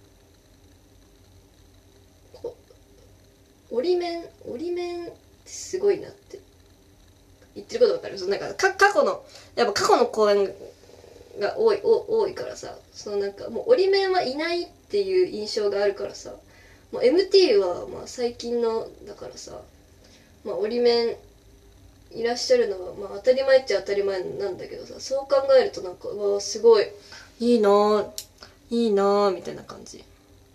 こ折り面、折り面ってすごいなって言ってることわかる？そう、なんか、か、過去の、やっぱ過去の公演が多い、お多いからさ、そのなんか、もう折り面はいないっていう印象があるからさ、もう エムティー はまあ最近の、だからさ、 まあ折り面いらっしゃるのは、まあ、当たり前っちゃ当たり前なんだけどさ、そう考えるとなんかうわすごいいいなぁいいなぁみたいな感じ。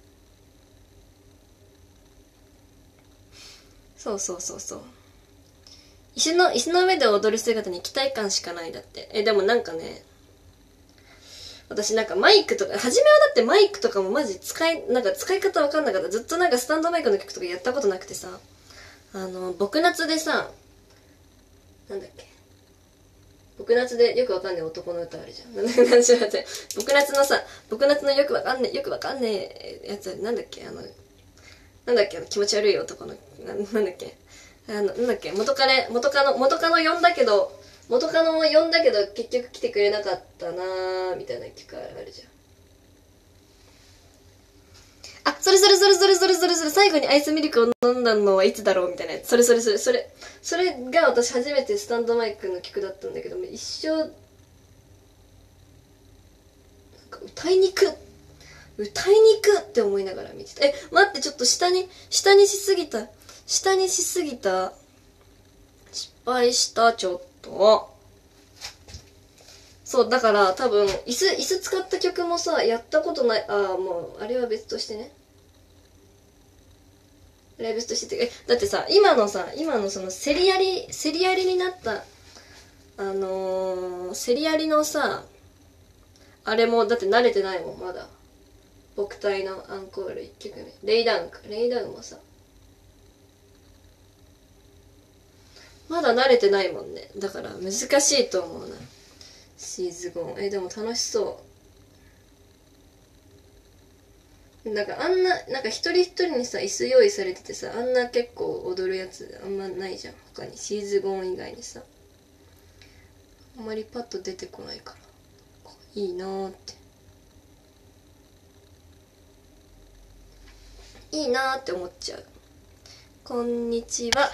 そうそうそうそう。石の石の上で踊る姿に期待感しかない。だって。えでもなんかね、私なんかマイクとか、初めはだってマイクとかもマジ使い、なんか使い方わかんなかった。ずっとなんかスタンドマイクの曲とかやったことなくてさ、あの、僕夏でさ、なんだっけ。僕夏でよくわかんねえ男の歌あるじゃん。なんだなんちょっと待って。僕夏のさ、僕夏のよくわかんねえ、よくわかんねえやつ、なんだっけ、あの、なんだっけ、あの気持ち悪い男の、な、なんだっけ。あの、なんだっけ、元カレ、元カノ、元カノ呼んだけど、元カノも呼んだけど結局来てくれなかったなーみたいな曲あるじゃん。あ、それそれそれそれそれそれそれ、最後にアイスミルクを飲んだのはいつだろうみたいなやつ。それそれそれ、それ、それが私初めてスタンドマイクの曲だったんだけど、一生、なんか歌いにく歌いにくって思いながら見てた。え、待って、ちょっと下に、下にしすぎた。下にしすぎた。失敗した、ちょっと。そう、だから多分、椅子、椅子使った曲もさ、やったことない。ああ、もう、あれは別としてね。あれは別としてて。え、だってさ、今のさ、今のその、競りやり、競りやりになった、あのー、競りやりのさ、あれも、だって慣れてないもん、まだ。僕隊のアンコールいっきょくめ。レイダウンか。レイダウンもさ、まだ慣れてないもんね。だから難しいと思うな。シーズゴン。え、でも楽しそう。なんかあんな、なんか一人一人にさ、椅子用意されててさ、あんな結構踊るやつあんまないじゃん。他に。シーズゴン以外にさ。あんまりパッと出てこないから。いいなーって。いいなーって思っちゃう。こんにちは。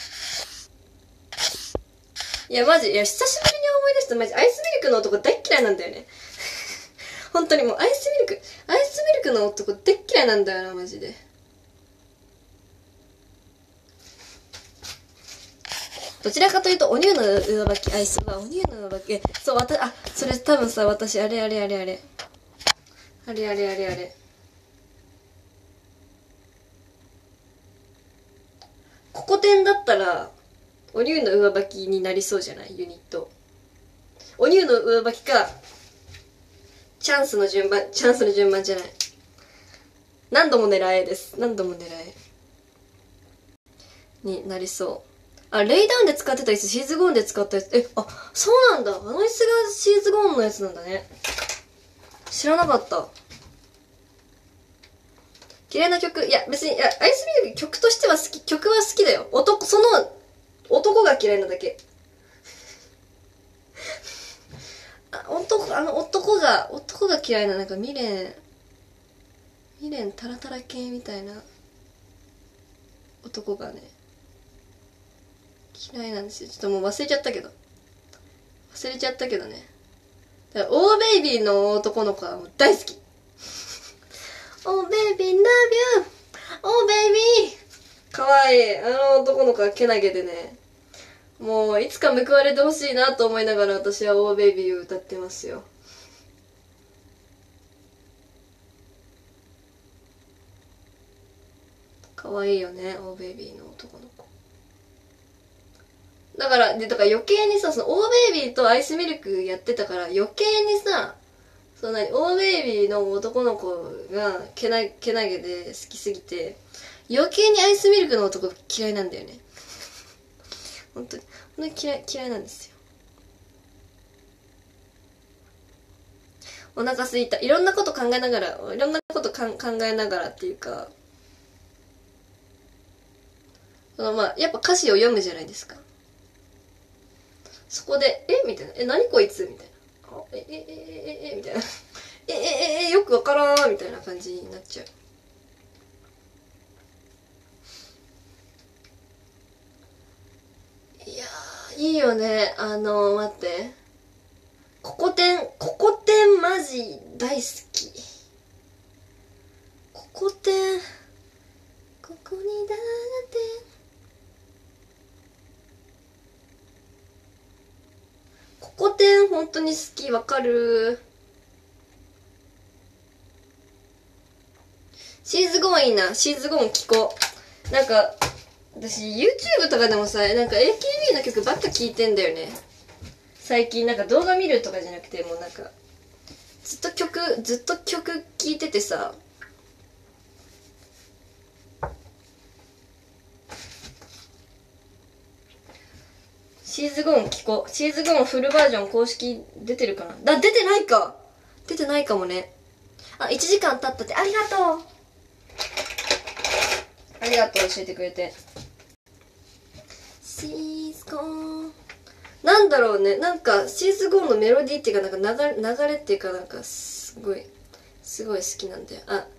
いや、マジ、いや、久しぶりに思い出した。マジ、アイスミルクの男大っ嫌いなんだよね。本当にもう、アイスミルク、アイスミルクの男大っ嫌いなんだよな、マジで。どちらかというと、お乳の上履き、アイスは、お乳の上履き、え、そう、わた、あ、それ多分さ、私、あれあれあれあれ。あれあれあれあれ。ココテンだったら、お乳の上履きになりそうじゃない？ユニット。お乳の上履きか、チャンスの順番、チャンスの順番じゃない。何度も狙えです。何度も狙え。になりそう。あ、レイダウンで使ってた椅子、シーズゴーンで使ったやつ。え、あ、そうなんだ。あの椅子がシーズゴーンのやつなんだね。知らなかった。嫌いな曲、いや、別に、いや、アイスミルク曲としては好き、曲は好きだよ。男、その、男が嫌いなだけ。あ、男、あの男が、男が嫌いな、なんか未練、未練タラタラ系みたいな男がね、嫌いなんですよ。ちょっともう忘れちゃったけど。忘れちゃったけどね。だから、オーベイビーの男の子はもう大好き。オーベイビー love you! オーベイビーかわいい。あの男の子はけなげでね。もう、いつか報われてほしいなと思いながら私はオーベイビーを歌ってますよ。かわいいよね、オーベイビーの男の子。だから、で、だから余計にさ、その、オーベイビーとアイスミルクやってたから、余計にさ、その何、オーベイビーの男の子がけな、けなげで好きすぎて、余計にアイスミルクの男嫌いなんだよね。本当に、本当に嫌い、嫌いなんですよ。お腹すいた。いろんなこと考えながら、いろんなことかん考えながらっていうか、そのまあ、やっぱ歌詞を読むじゃないですか。そこで、えみたいな。え、何こいつみたいな。あえ、え、え、え、え、え、みたいな。え、え、え、え、よくわからんみたいな感じになっちゃう。いやー、いいよね。あのー、待って。ココテン、ココテンマジ大好き。ココテン、ここにだって。 こてん本当に好き。わかる。シーズゴンいいな。シーズゴン聞こう。なんか、私 YouTube とかでもさ、なんか エーケービー の曲ばっか聴いてんだよね。最近なんか動画見るとかじゃなくて、もうなんか、ずっと曲、ずっと曲聴いててさ、シーズゴン聞こう。シーズゴンフルバージョン公式出てるかな。だ、出てないか。出てないかもね。あ、いちじかん経ったって、ありがとう。ありがとう、教えてくれて。シーズゴン。なんだろうね。なんか、シーズゴンのメロディーっていうか、なんか流れ、流れっていうか、なんか、すごい、すごい好きなんだよ。あ、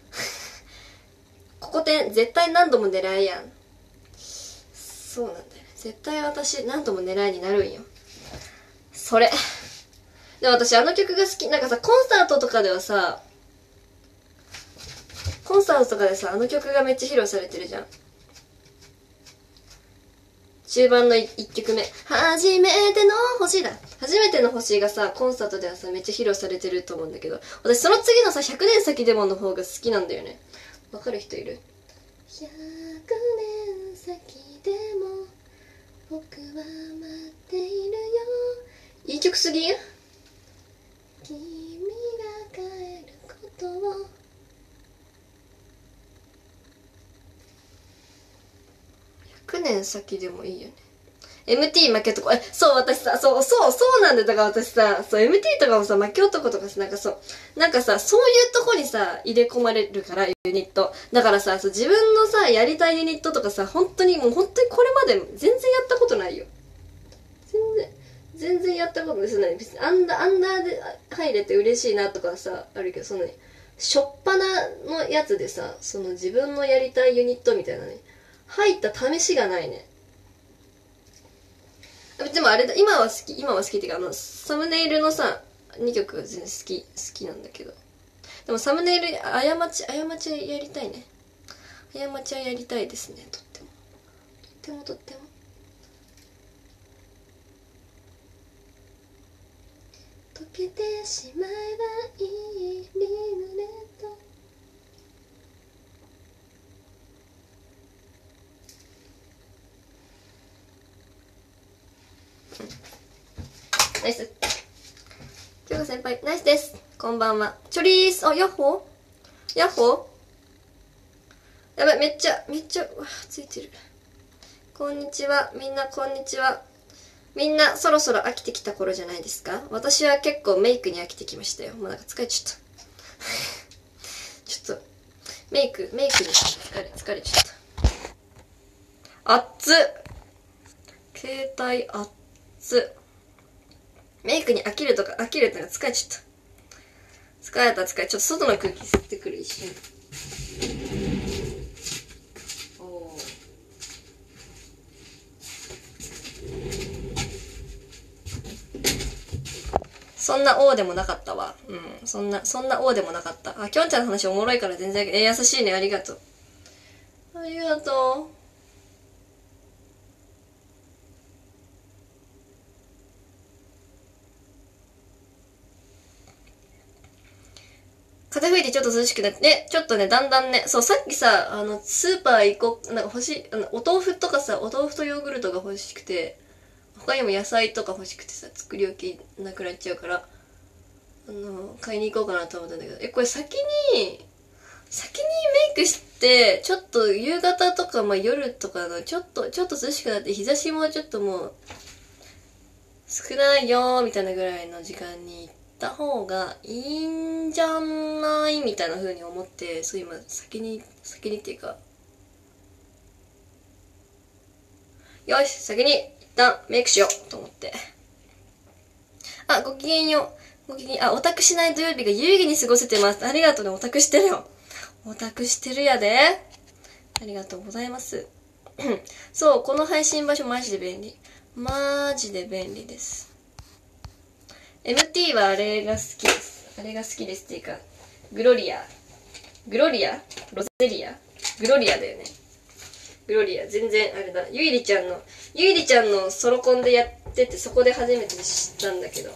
ここてん、絶対何度も狙いやん。そうなんだよ。絶対私何度も狙いになるんよ。それ。でも私あの曲が好き。なんかさ、コンサートとかではさ、コンサートとかでさ、あの曲がめっちゃ披露されてるじゃん。中盤のいっきょくめ。初めての星だ。初めての星がさ、コンサートではさ、めっちゃ披露されてると思うんだけど、私その次のさ、ひゃくねん先でもの方が好きなんだよね。わかる人いる？ひゃくねん先でも僕は待っているよ。いい曲すぎん？君が帰ることを。ひゃくねん先でもいいよね。エムティー 負けとこ、え、そう、私さ、そう、そう、そうなんだよ。だから私さ、そう、エムティー とかもさ、負け男とかさ、なんかそう、なんかさ、そういうとこにさ、入れ込まれるから、ユニット。だからさ、そう、自分のさ、やりたいユニットとかさ、本当に、もう本当にこれまで全然やったことないよ。全然、全然やったことないですね。別にアンダー、アンダーで入れて嬉しいなとかさ、あるけど、そのね、しょっぱなのやつでさ、その自分のやりたいユニットみたいなね、入った試しがないね。でもあれだ、今は好き、今は好きっていうか、あの、サムネイルのさ、にきょく全然好き、好きなんだけど。でもサムネイル、過ち、過ちやりたいね。過ちはやりたいですね、とっても。とってもとっても。溶けてしまえばいいリグレット。ナイス。京子先輩、ナイスです。こんばんは。チョリース。あ、ヤッホーヤッホーやばい、めっちゃ、めっちゃ、うわ、ついてる。こんにちは。みんな、こんにちは。みんな、そろそろ飽きてきた頃じゃないですか？私は結構メイクに飽きてきましたよ。もうなんか疲れちゃった。ちょっと、メイク、メイクに疲れ、疲れちゃった。あっつ。携帯あっつ。メイクに飽きるとか飽きるってのが疲れちゃった。疲れた疲れ、ちょっと外の空気吸ってくる一瞬。おー。そんな王でもなかったわ。うん。そんな、そんな王でもなかった。あ、きょんちゃんの話おもろいから全然、えー、優しいね。ありがとう。ありがとう。風吹いてちょっと涼しくなって、ね、ちょっとね、だんだんね、そう、さっきさ、あの、スーパー行こう、なんか欲しい、あの、お豆腐とかさ、お豆腐とヨーグルトが欲しくて、他にも野菜とか欲しくてさ、作り置きなくなっちゃうから、あの、買いに行こうかなと思ったんだけど、え、これ先に、先にメイクして、ちょっと夕方とか、まあ、夜とかの、ちょっと、ちょっと涼しくなって、日差しもちょっともう、少ないよー、みたいなぐらいの時間に行った方がいいんじゃないみたいな風に思って、そう今、先に、先にっていうか、よし、先に一旦メイクしようと思って。あ、ごきげんよう。ごきげん、あ、オタクしない土曜日が有意義に過ごせてます。ありがとうね、オタクしてるよ。オタクしてるやで。ありがとうございます。そう、この配信場所マジで便利。マジで便利です。エムティー はあれが好きです。あれが好きですっていうか、グロリア。グロリアロゼリアグロリアだよね。 グロリア全然あれだ。ゆいりちゃんのゆいりちゃんのソロコンでやってて、そこで初めて知ったんだけど、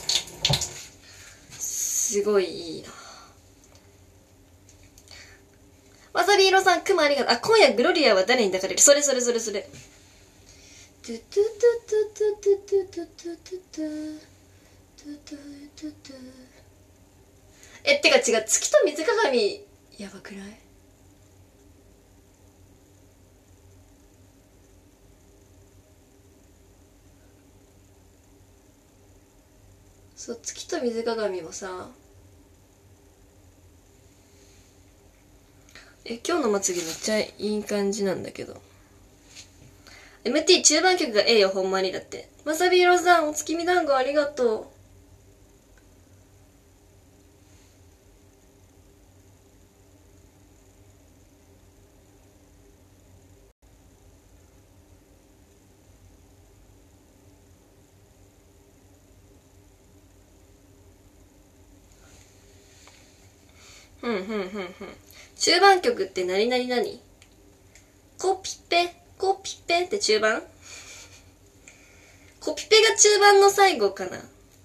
すごいいいな。わさび色さん、くまありがとう。あ、今夜グロリアは誰に抱かれる。それそれそれそれ。トゥトゥトゥトゥトゥトゥトゥトゥトゥトゥトゥトゥトゥ。え、てか違う、月と水鏡やばくない？そう、月と水鏡もさ、え、今日のまつげめっちゃいい感じなんだけど。エムティー 中盤曲がええよ、ほんまに。だって。まさびろさん、お月見団子ありがとう。ふんふんふんふん。中盤曲って何々何？コピペ、コピペって中盤？コピペが中盤の最後かな。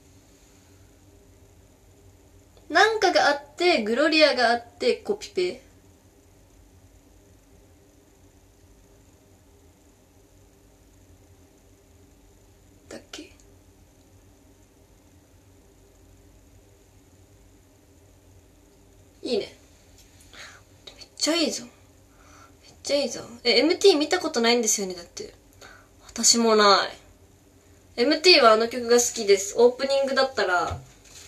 なんかがあって、グロリアがあって、コピペ。だっけ？いいね。めっちゃいいぞ。めっちゃいいぞ。え、エムティー 見たことないんですよね、だって。私もない。エムティー はあの曲が好きです。オープニングだったら、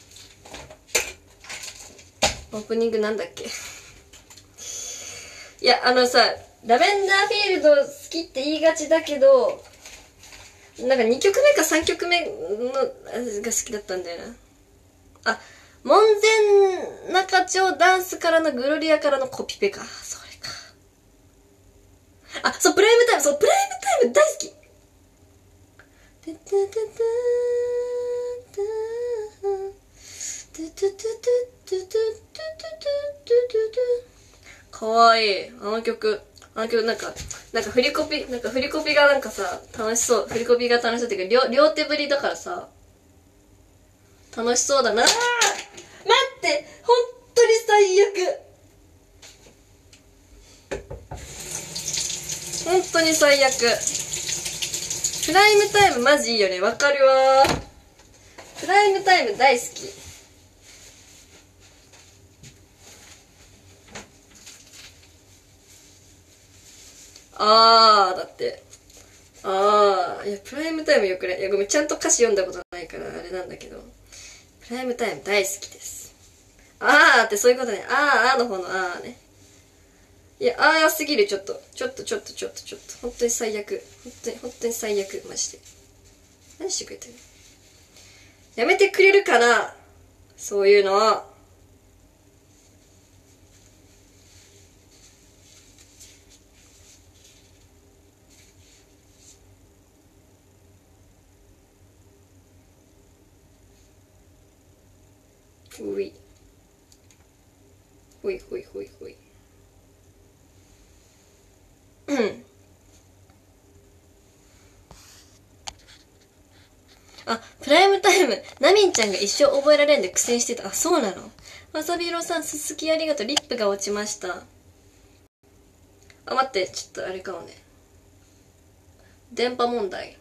オープニングなんだっけいや、あのさ、ラベンダーフィールド好きって言いがちだけど、なんかにきょくめかさんきょくめのが好きだったんだよな。あ、門前仲町ダンスからのグロリアからのコピペか。それか。あ、そう、プライムタイム、そう、プライムタイム大好き。かわいい。あの曲。あの曲なんか、なんか振りコピ、なんか振りコピがなんかさ、楽しそう。振りコピが楽しそうっていうか、両、両手振りだからさ、楽しそうだな。待って本当に最悪。本当に最悪。プライムタイムマジいいよね。わかるわ。プライムタイム大好き。あー、だって。あー、いや、プライムタイムよくね。いや、ごめん、ちゃんと歌詞読んだことないから、あれなんだけど。プライムタイム大好きです。あーってそういうことね。あー、あーの方のあーね。いや、あーすぎる、ちょっと。ちょっと、ちょっと、ちょっと、ちょっと。本当に最悪。本当に、本当に最悪。マジで。何してくれてるの？やめてくれるかな？そういうの。ほい。ほいほいほいほい。うん。あ、プライムタイム、ナミンちゃんが一生覚えられんで苦戦してた。あ、そうなの？わさびろさん、すすきありがとう。リップが落ちました。あ、待って、ちょっとあれかもね。電波問題。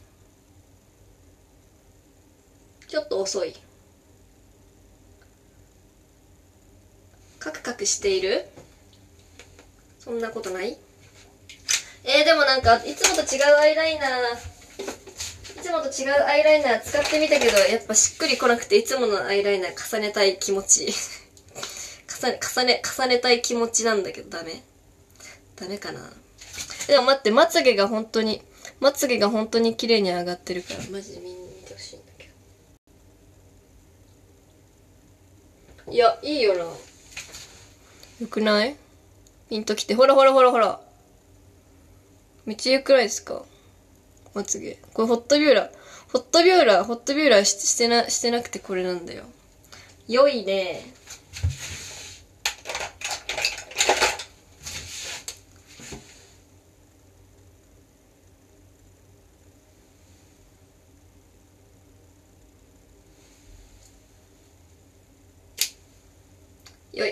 ちょっと遅い。カクカクしている？そんなことない？えー、でもなんか、いつもと違うアイライナー、いつもと違うアイライナー使ってみたけど、やっぱしっくりこなくて、いつものアイライナー重ねたい気持ち。重ね、重ね、重ねたい気持ちなんだけど、ダメ？ダメかな？でも待って、まつげが本当に、まつげが本当に綺麗に上がってるから、マジで見に見てほしいんだけど。いや、いいよな。よくない？ピンときて、ほらほらほらほら。めっちゃよくないですか？まつげ。これホットビューラー。ホットビューラー、ホットビューラーししてな、してなくてこれなんだよ。良いね。 よい。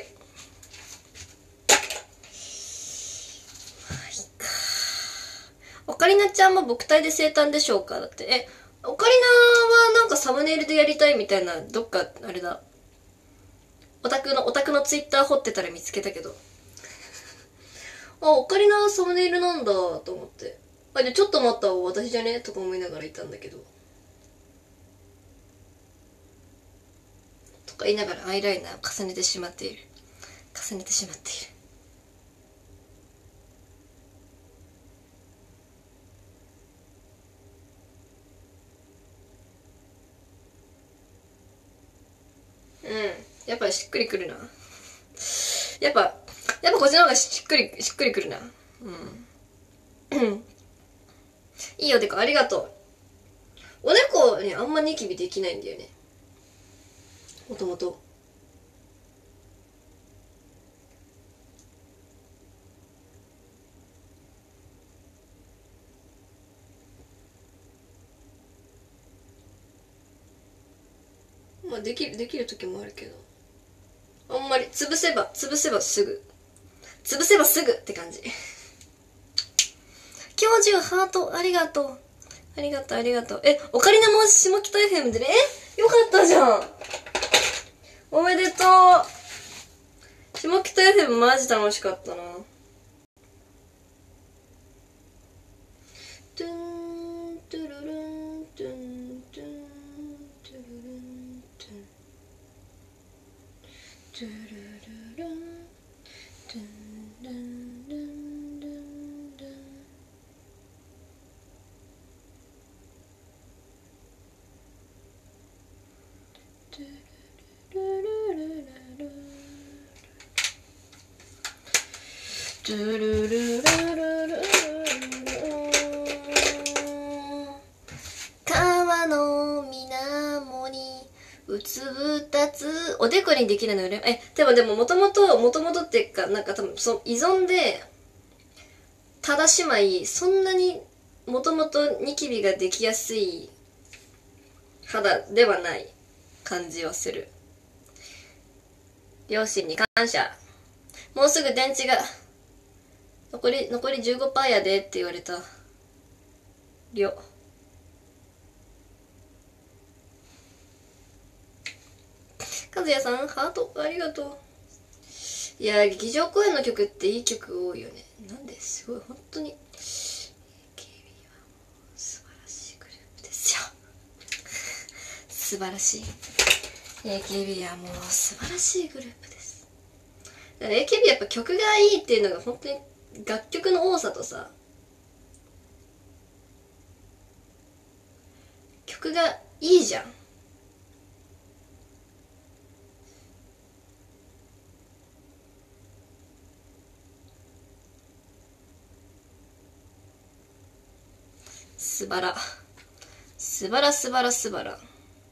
オカリナちゃんも僕体で生誕でしょうかだって。え、オカリナはなんかサムネイルでやりたいみたいな、どっか、あれだ。オタクの、オタクのツイッター掘ってたら見つけたけど。あ、オカリナはサムネイルなんだと思って。あ、じゃあちょっと待ったわ、私じゃねとか思いながらいたんだけど。とか言いながらアイライナーを重ねてしまっている。重ねてしまっている。うん。やっぱりしっくりくるな。やっぱ、やっぱこっちの方がしっくり、しっくりくるな。うん。いいよ、てかありがとう。お猫ね、あんまニキビできないんだよね。もともと。まあできる、できる時もあるけど。あんまり、潰せば、潰せばすぐ。潰せばすぐって感じ。今日中ハートありがとう。ありがとうありがとう。え、オカリナも下北 エフエム でね。え、よかったじゃん。おめでとう。下北 エフエム マジ楽しかったな。トゥントゥルルントゥントゥントゥルルントゥントゥルルルントゥントゥントゥントゥントゥントゥルルルルル川の水面にうつぶたつおでこにできるのよね。え、でもでももともともともとっていうかなんか多分そ依存でただ姉妹そんなにもともとニキビができやすい肌ではない感じはする。両親に感謝。もうすぐ電池が残り残り じゅうごパーセント やでって言われた。りょ和也さんハートありがとう。いや劇場公演の曲っていい曲多いよね。なんですごい本当に エーケービー は素晴らしいグループですよ。素晴らしい エーケービー はもう素晴らしいグループです。だから エーケービー やっぱ曲がいいっていうのが本当に楽曲の多さとさ曲がいいじゃん。すばらすばらすばらすばら。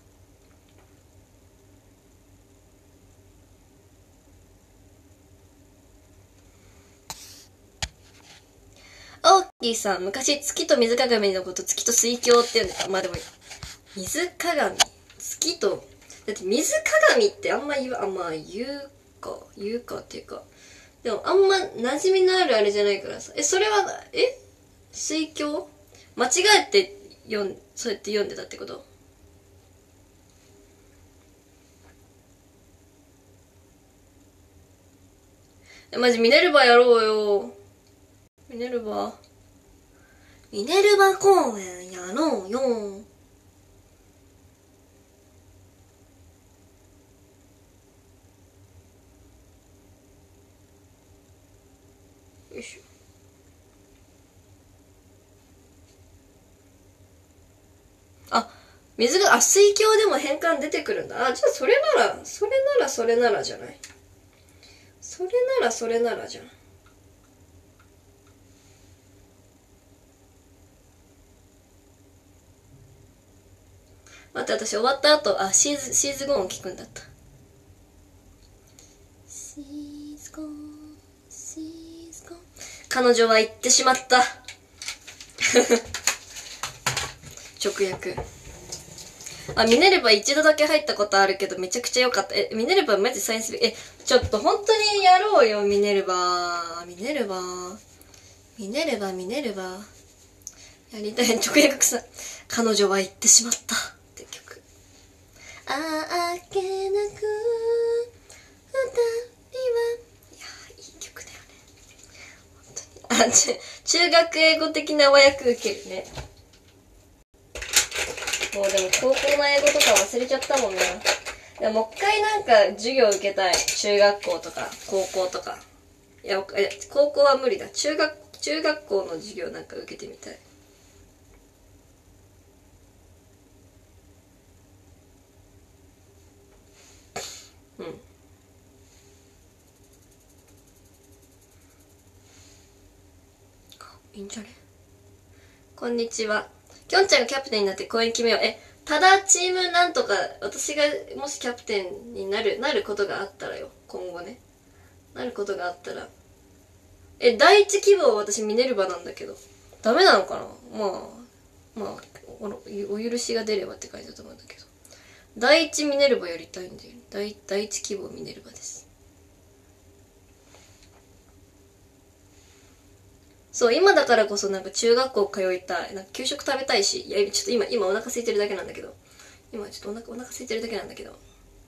オーキーさん、昔月と水鏡のこと月と水鏡って言うんですか。まあでも水鏡月とだって水鏡ってあんま言うあんま言うか言うかっていうかでもあんま馴染みのあるあれじゃないからさ。えそれはえ水鏡間違えて読んそうやって読んでたってこと。えマジミネルヴァやろうよ。ミネルヴァミネルヴァ公園やろうよ。よいしょ。あ、水が、あ、水鏡でも変換出てくるんだ。あ、じゃあそれなら、それならそれならじゃない。それならそれならじゃん。待って、私終わった後、あ、シーズ、シーズゴーン聞くんだった。シーズゴーン、シーズゴーン。彼女は言ってしまった。直訳。 あ、ミネルヴァ一度だけ入ったことあるけどめちゃくちゃ良かった。え、ミネルヴァマジサインする。え、ちょっと本当にやろうよ、ミネルヴァ。ミネルヴァ。ミネルヴァ、ミネルヴァ。やりたい。直訳さ。彼女は言ってしまったって曲。ああけなく二人はいやー、いい曲だよね。本当に。あ、ち中学英語的な和訳受けるね。もうでも高校の英語とか忘れちゃったもんな。でももう一回なんか授業受けたい。中学校とか高校とか。いや、高校は無理だ。中学、中学校の授業なんか受けてみたい。うん。いいんじゃね。こんにちは。きょんちゃんがキャプテンになって公演決めよう。え、ただチームなんとか、私がもしキャプテンになる、なることがあったらよ。今後ね。なることがあったら。え、第一希望は私ミネルヴァなんだけど。ダメなのかな。まあ、まあ、お, お許しが出ればって書いてあったと思うんだけど。第一ミネルヴァやりたいんだよね。第, 第一希望ミネルヴァです。そう、今だからこそなんか中学校通いたい。なんか給食食べたいし、いや、ちょっと今、今お腹空いてるだけなんだけど。今ちょっとお腹、お腹空いてるだけなんだけど。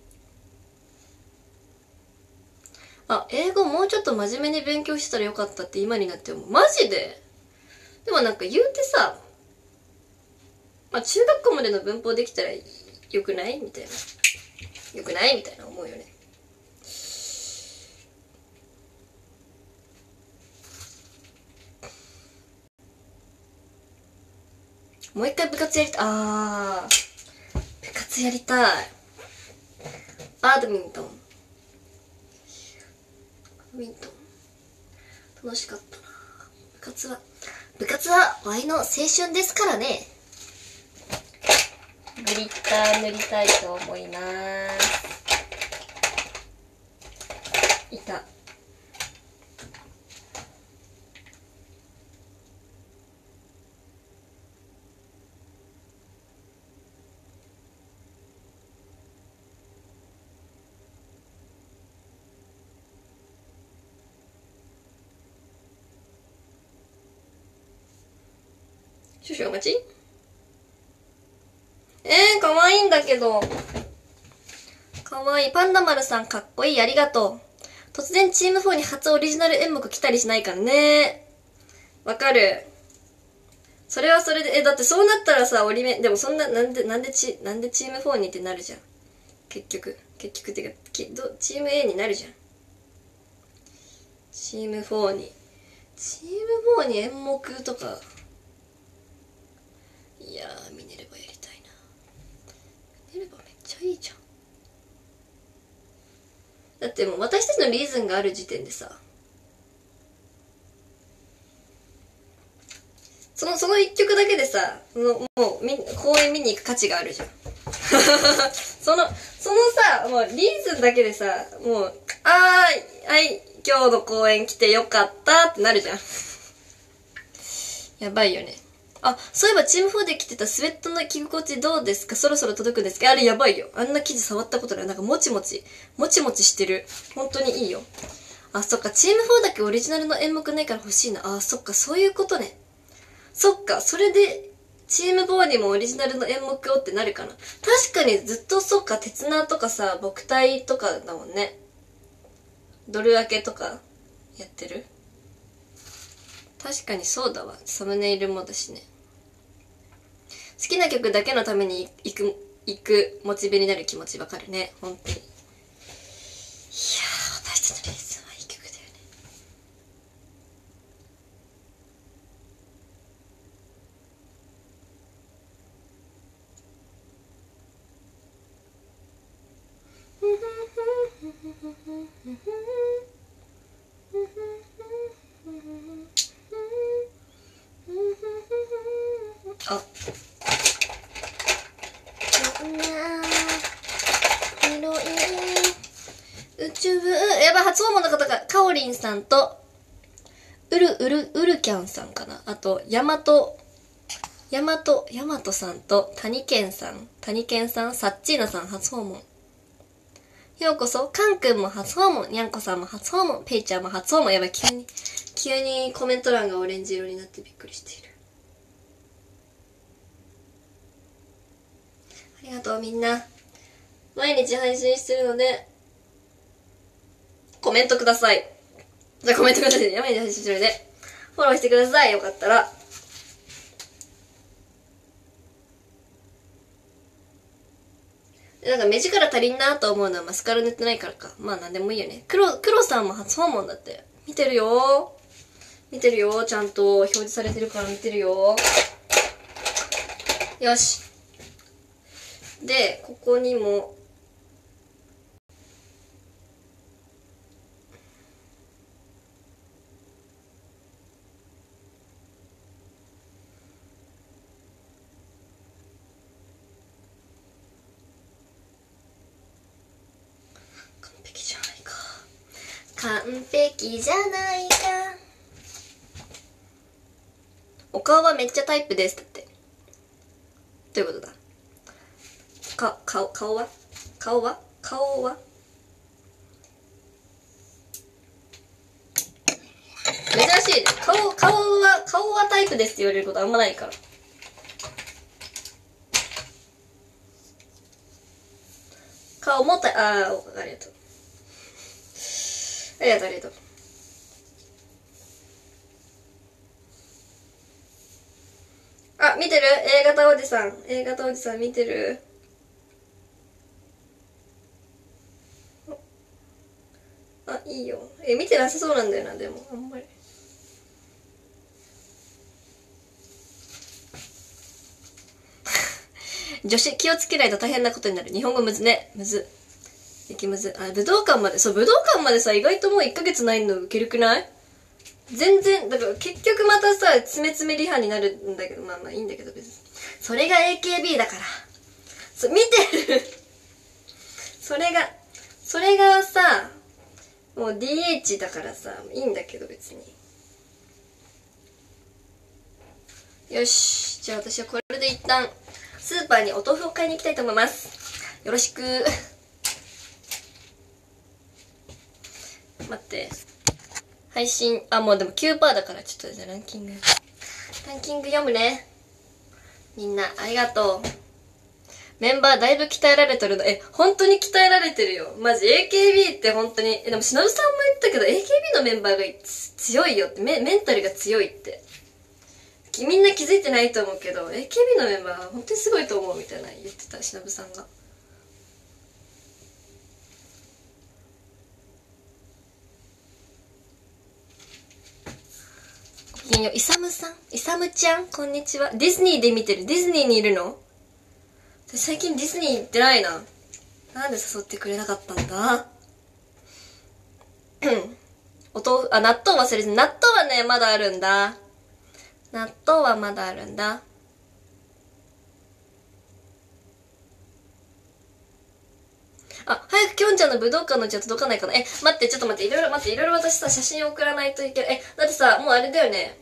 あ、英語もうちょっと真面目に勉強したらよかったって今になって思う。マジで？でもなんか言うてさ、まあ中学校までの文法できたらよくないみたいな。よくないみたいな思うよね。もう一回部活やりたい。あー、部活やりたい。バドミントン。バドミントン。楽しかったな。部活は、部活はワイの青春ですからね。グリッター塗りたいと思います。いた。少々お待ち。えー、かわいいんだけど。かわいい。パンダ丸さんかっこいい。ありがとう。突然チームフォーに初オリジナル演目来たりしないからね。わかる。それはそれで、え、だってそうなったらさ、折り目、でもそんな、なんで、なんでチ、なんでチームフォーにってなるじゃん。結局。結局っていうか、きどチーム A になるじゃん。チームフォーに。チームフォーに演目とか。いやー、ミネルヴァやりたいな。ミネルヴァめっちゃいいじゃん。だってもう私たちのリーズンがある時点でさ、その、その一曲だけでさ、もう、もうみ公演見に行く価値があるじゃん。その、そのさ、もうリーズンだけでさ、もう、あーい、はい、今日の公演来てよかったってなるじゃん。やばいよね。あ、そういえばチームフォーで着てたスウェットの着心地どうですか？そろそろ届くんですか？あれやばいよ。あんな生地触ったことない。なんかもちもち、もちもちしてる。本当にいいよ。あ、そっか、チームフォーだけオリジナルの演目ないから欲しいな。あ、そっか、そういうことね。そっか、それで、チームフォーにもオリジナルの演目をってなるかな。確かにずっとそっか、鉄縄とかさ、木体とかだもんね。ドル明けとか、やってる？確かにそうだわ。サムネイルもだしね。好きな曲だけのために行く、行くモチベになる気持ちわかるね。本当に。いやー、私たちのレースはいい曲だよね。あ、宇宙部、やばい、初訪問の方が、かおりんさんと、うるうる、うるキャンさんかな。あと、ヤマト、 ヤマト、ヤマトさんと谷健さん、谷健さん、サッチーナさん初訪問。ようこそ、カンくんも初訪問、にゃんこさんも初訪問、ペイちゃんも初訪問。やばい、急に、急にコメント欄がオレンジ色になってびっくりしている。ありがとうみんな。毎日配信してるので、コメントください。じゃあコメントください。毎日配信してるので、フォローしてください。よかったら。なんか目力足りんなと思うのはマスカラ塗ってないからか。まあなんでもいいよね。黒、黒さんも初訪問だって。見てるよ。見てるよ。ちゃんと表示されてるから見てるよ。よし。で、ここにも、完璧じゃないか。お顔はめっちゃタイプです。だって。どういうことだ。か、顔、顔は顔は顔は珍しいね。顔、顔は、顔はタイプですって言われることあんまないから。顔もた、あー、ありがとう。ありがとう、ありがとう。あ、見てる ?A 型おじさん。A 型おじさん見てる？あ、いいよ。え、見てなさそうなんだよな、でも。あんまり。女子気をつけないと大変なことになる。日本語むずね。むず。激むず。あ、武道館まで。そう、武道館までさ、意外ともういっかげつないのウケるくない？全然、だから結局またさ、つめつめリハになるんだけど、まあまあいいんだけど別に。それが エーケービー だから。そう、見てるそれが、それがさ、もう ディーエイチ だからさ、いいんだけど別に。よし。じゃあ私はこれで一旦、スーパーにお豆腐を買いに行きたいと思います。よろしく。待って。配信、あ、もうでも きゅうパーセント だからちょっとじゃあランキング。ランキング読むね。みんな、ありがとう。メンバーだいぶ鍛えられとるの。え、本当に鍛えられてるよ。マジ エーケービー って本当に。え、でもしのぶさんも言ったけど エーケービー のメンバーが強いよって。メ、メンタルが強いって。みんな気づいてないと思うけど エーケービー のメンバーは本当にすごいと思うみたいな言ってた、しのぶさんが。ごきげんよう。イサムさん、イサムちゃん、こんにちは。ディズニーで見てる。ディズニーにいるの？最近ディズニー行ってないな。なんで誘ってくれなかったんだお豆腐、あ、納豆忘れて、納豆はね、まだあるんだ。納豆はまだあるんだ。あ、早くきょんちゃんの武道館のうちは届かないかな。え、待って、ちょっと待って、いろいろ、待って、いろいろ私さ、写真送らないといけない。え、だってさ、もうあれだよね。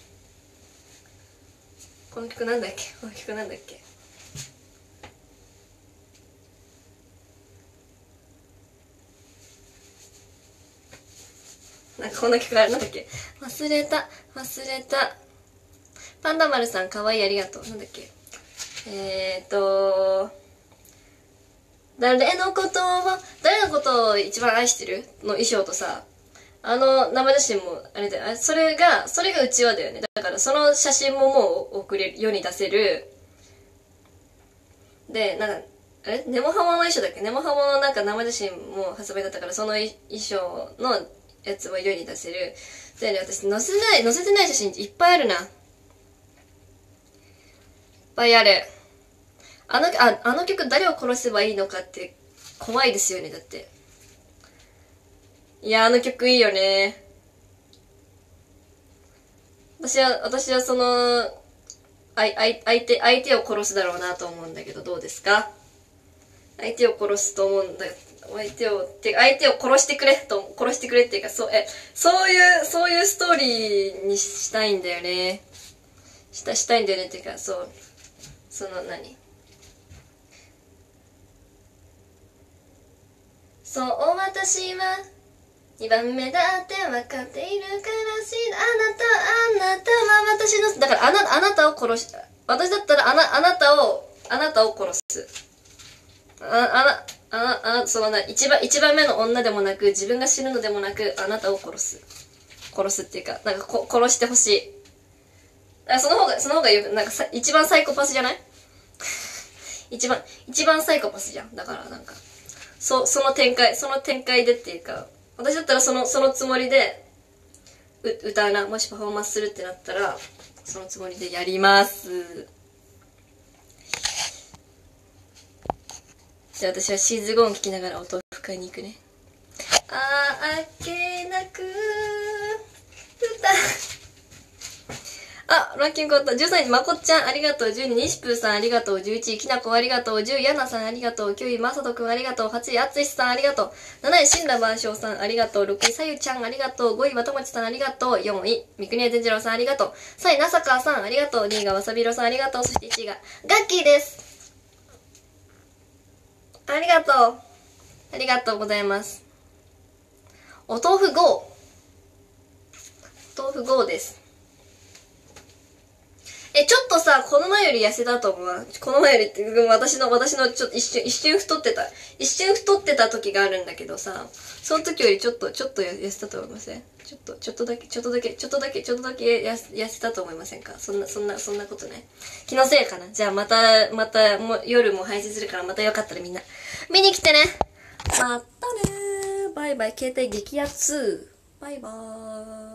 この曲なんだっけこの曲なんだっけなんかこの曲あれなんだっけ忘れた、忘れた。パンダ丸さん、かわいい、ありがとう。なんだっけえーっと、誰のことを、誰のことを一番愛してるの衣装とさ、あの生写真もあれだよ。それが、それがうちわだよね。だからその写真ももう送れる、世に出せる。で、なんか、あれネモハモの衣装だっけネモハモのなんか生写真も発売だったから、その衣装のやつも世に出せる。でね、私載せてない、載せてない写真いっぱいあるな。いっぱいある。あの、あ、あの曲誰を殺せばいいのかって怖いですよね、だって。いや、あの曲いいよね。私は、私はその、あい、あい、相手、相手を殺すだろうなと思うんだけど、どうですか？相手を殺すと思うんだよ。相手を、て相手を殺してくれと、殺してくれっていうか、そう、え、そういう、そういうストーリーにしたいんだよね。 したしたいんだよねっていうか、そうその何そう私はにばんめだって分かっているからしあなたあなたは私のだからあなあなたを殺し私だったらあなあなたをあなたを殺すああなあなあなそのな一番一番目の女でもなく自分が死ぬのでもなくあなたを殺す殺すっていうかなんかこ殺してほしいあその方がその方がよくなんかさ一番サイコパスじゃない一番一番サイコパスじゃんだからなんかそその展開その展開でっていうか私だったらそのそのつもりでう歌うなもしパフォーマンスするってなったらそのつもりでやりますじゃあ私はシーズゴーン聴きながらお豆腐買いに行くねあああけなく歌あ、ランキング変わった。じゅうさんい、まこっちゃん、ありがとう。じゅうに、にしぷーさん、ありがとう。じゅういちい、きなこ、ありがとう。じゅうい、やなさん、ありがとう。きゅうい、まさとくん、ありがとう。はちい、あつしさん、ありがとう。なない、しんらばんしょうさん、ありがとう。ろくい、さゆちゃん、ありがとう。ごい、わともちさん、ありがとう。よんい、みくにえぜんじろうさん、ありがとう。さんい、なさかさん、ありがとう。にいがわさびろさん、ありがとう。そしていちいが、ガッキーです。ありがとう。ありがとうございます。お豆腐ご。豆腐ごです。え、ちょっとさ、この前より痩せたと思うわ。この前よりって、私の、私のちょっと一瞬、一瞬太ってた。一瞬太ってた時があるんだけどさ、その時よりちょっと、ちょっと痩せたと思いません？ちょっと、ちょっとだけ、ちょっとだけ、ちょっとだけ、ちょっとだけ痩せ、痩せたと思いませんか？そんな、そんな、そんなことない。気のせいかな。じゃあまた、また、もう夜も配信するからまたよかったらみんな、見に来てね。またねー。バイバイ。携帯激アツ。バイバーイ。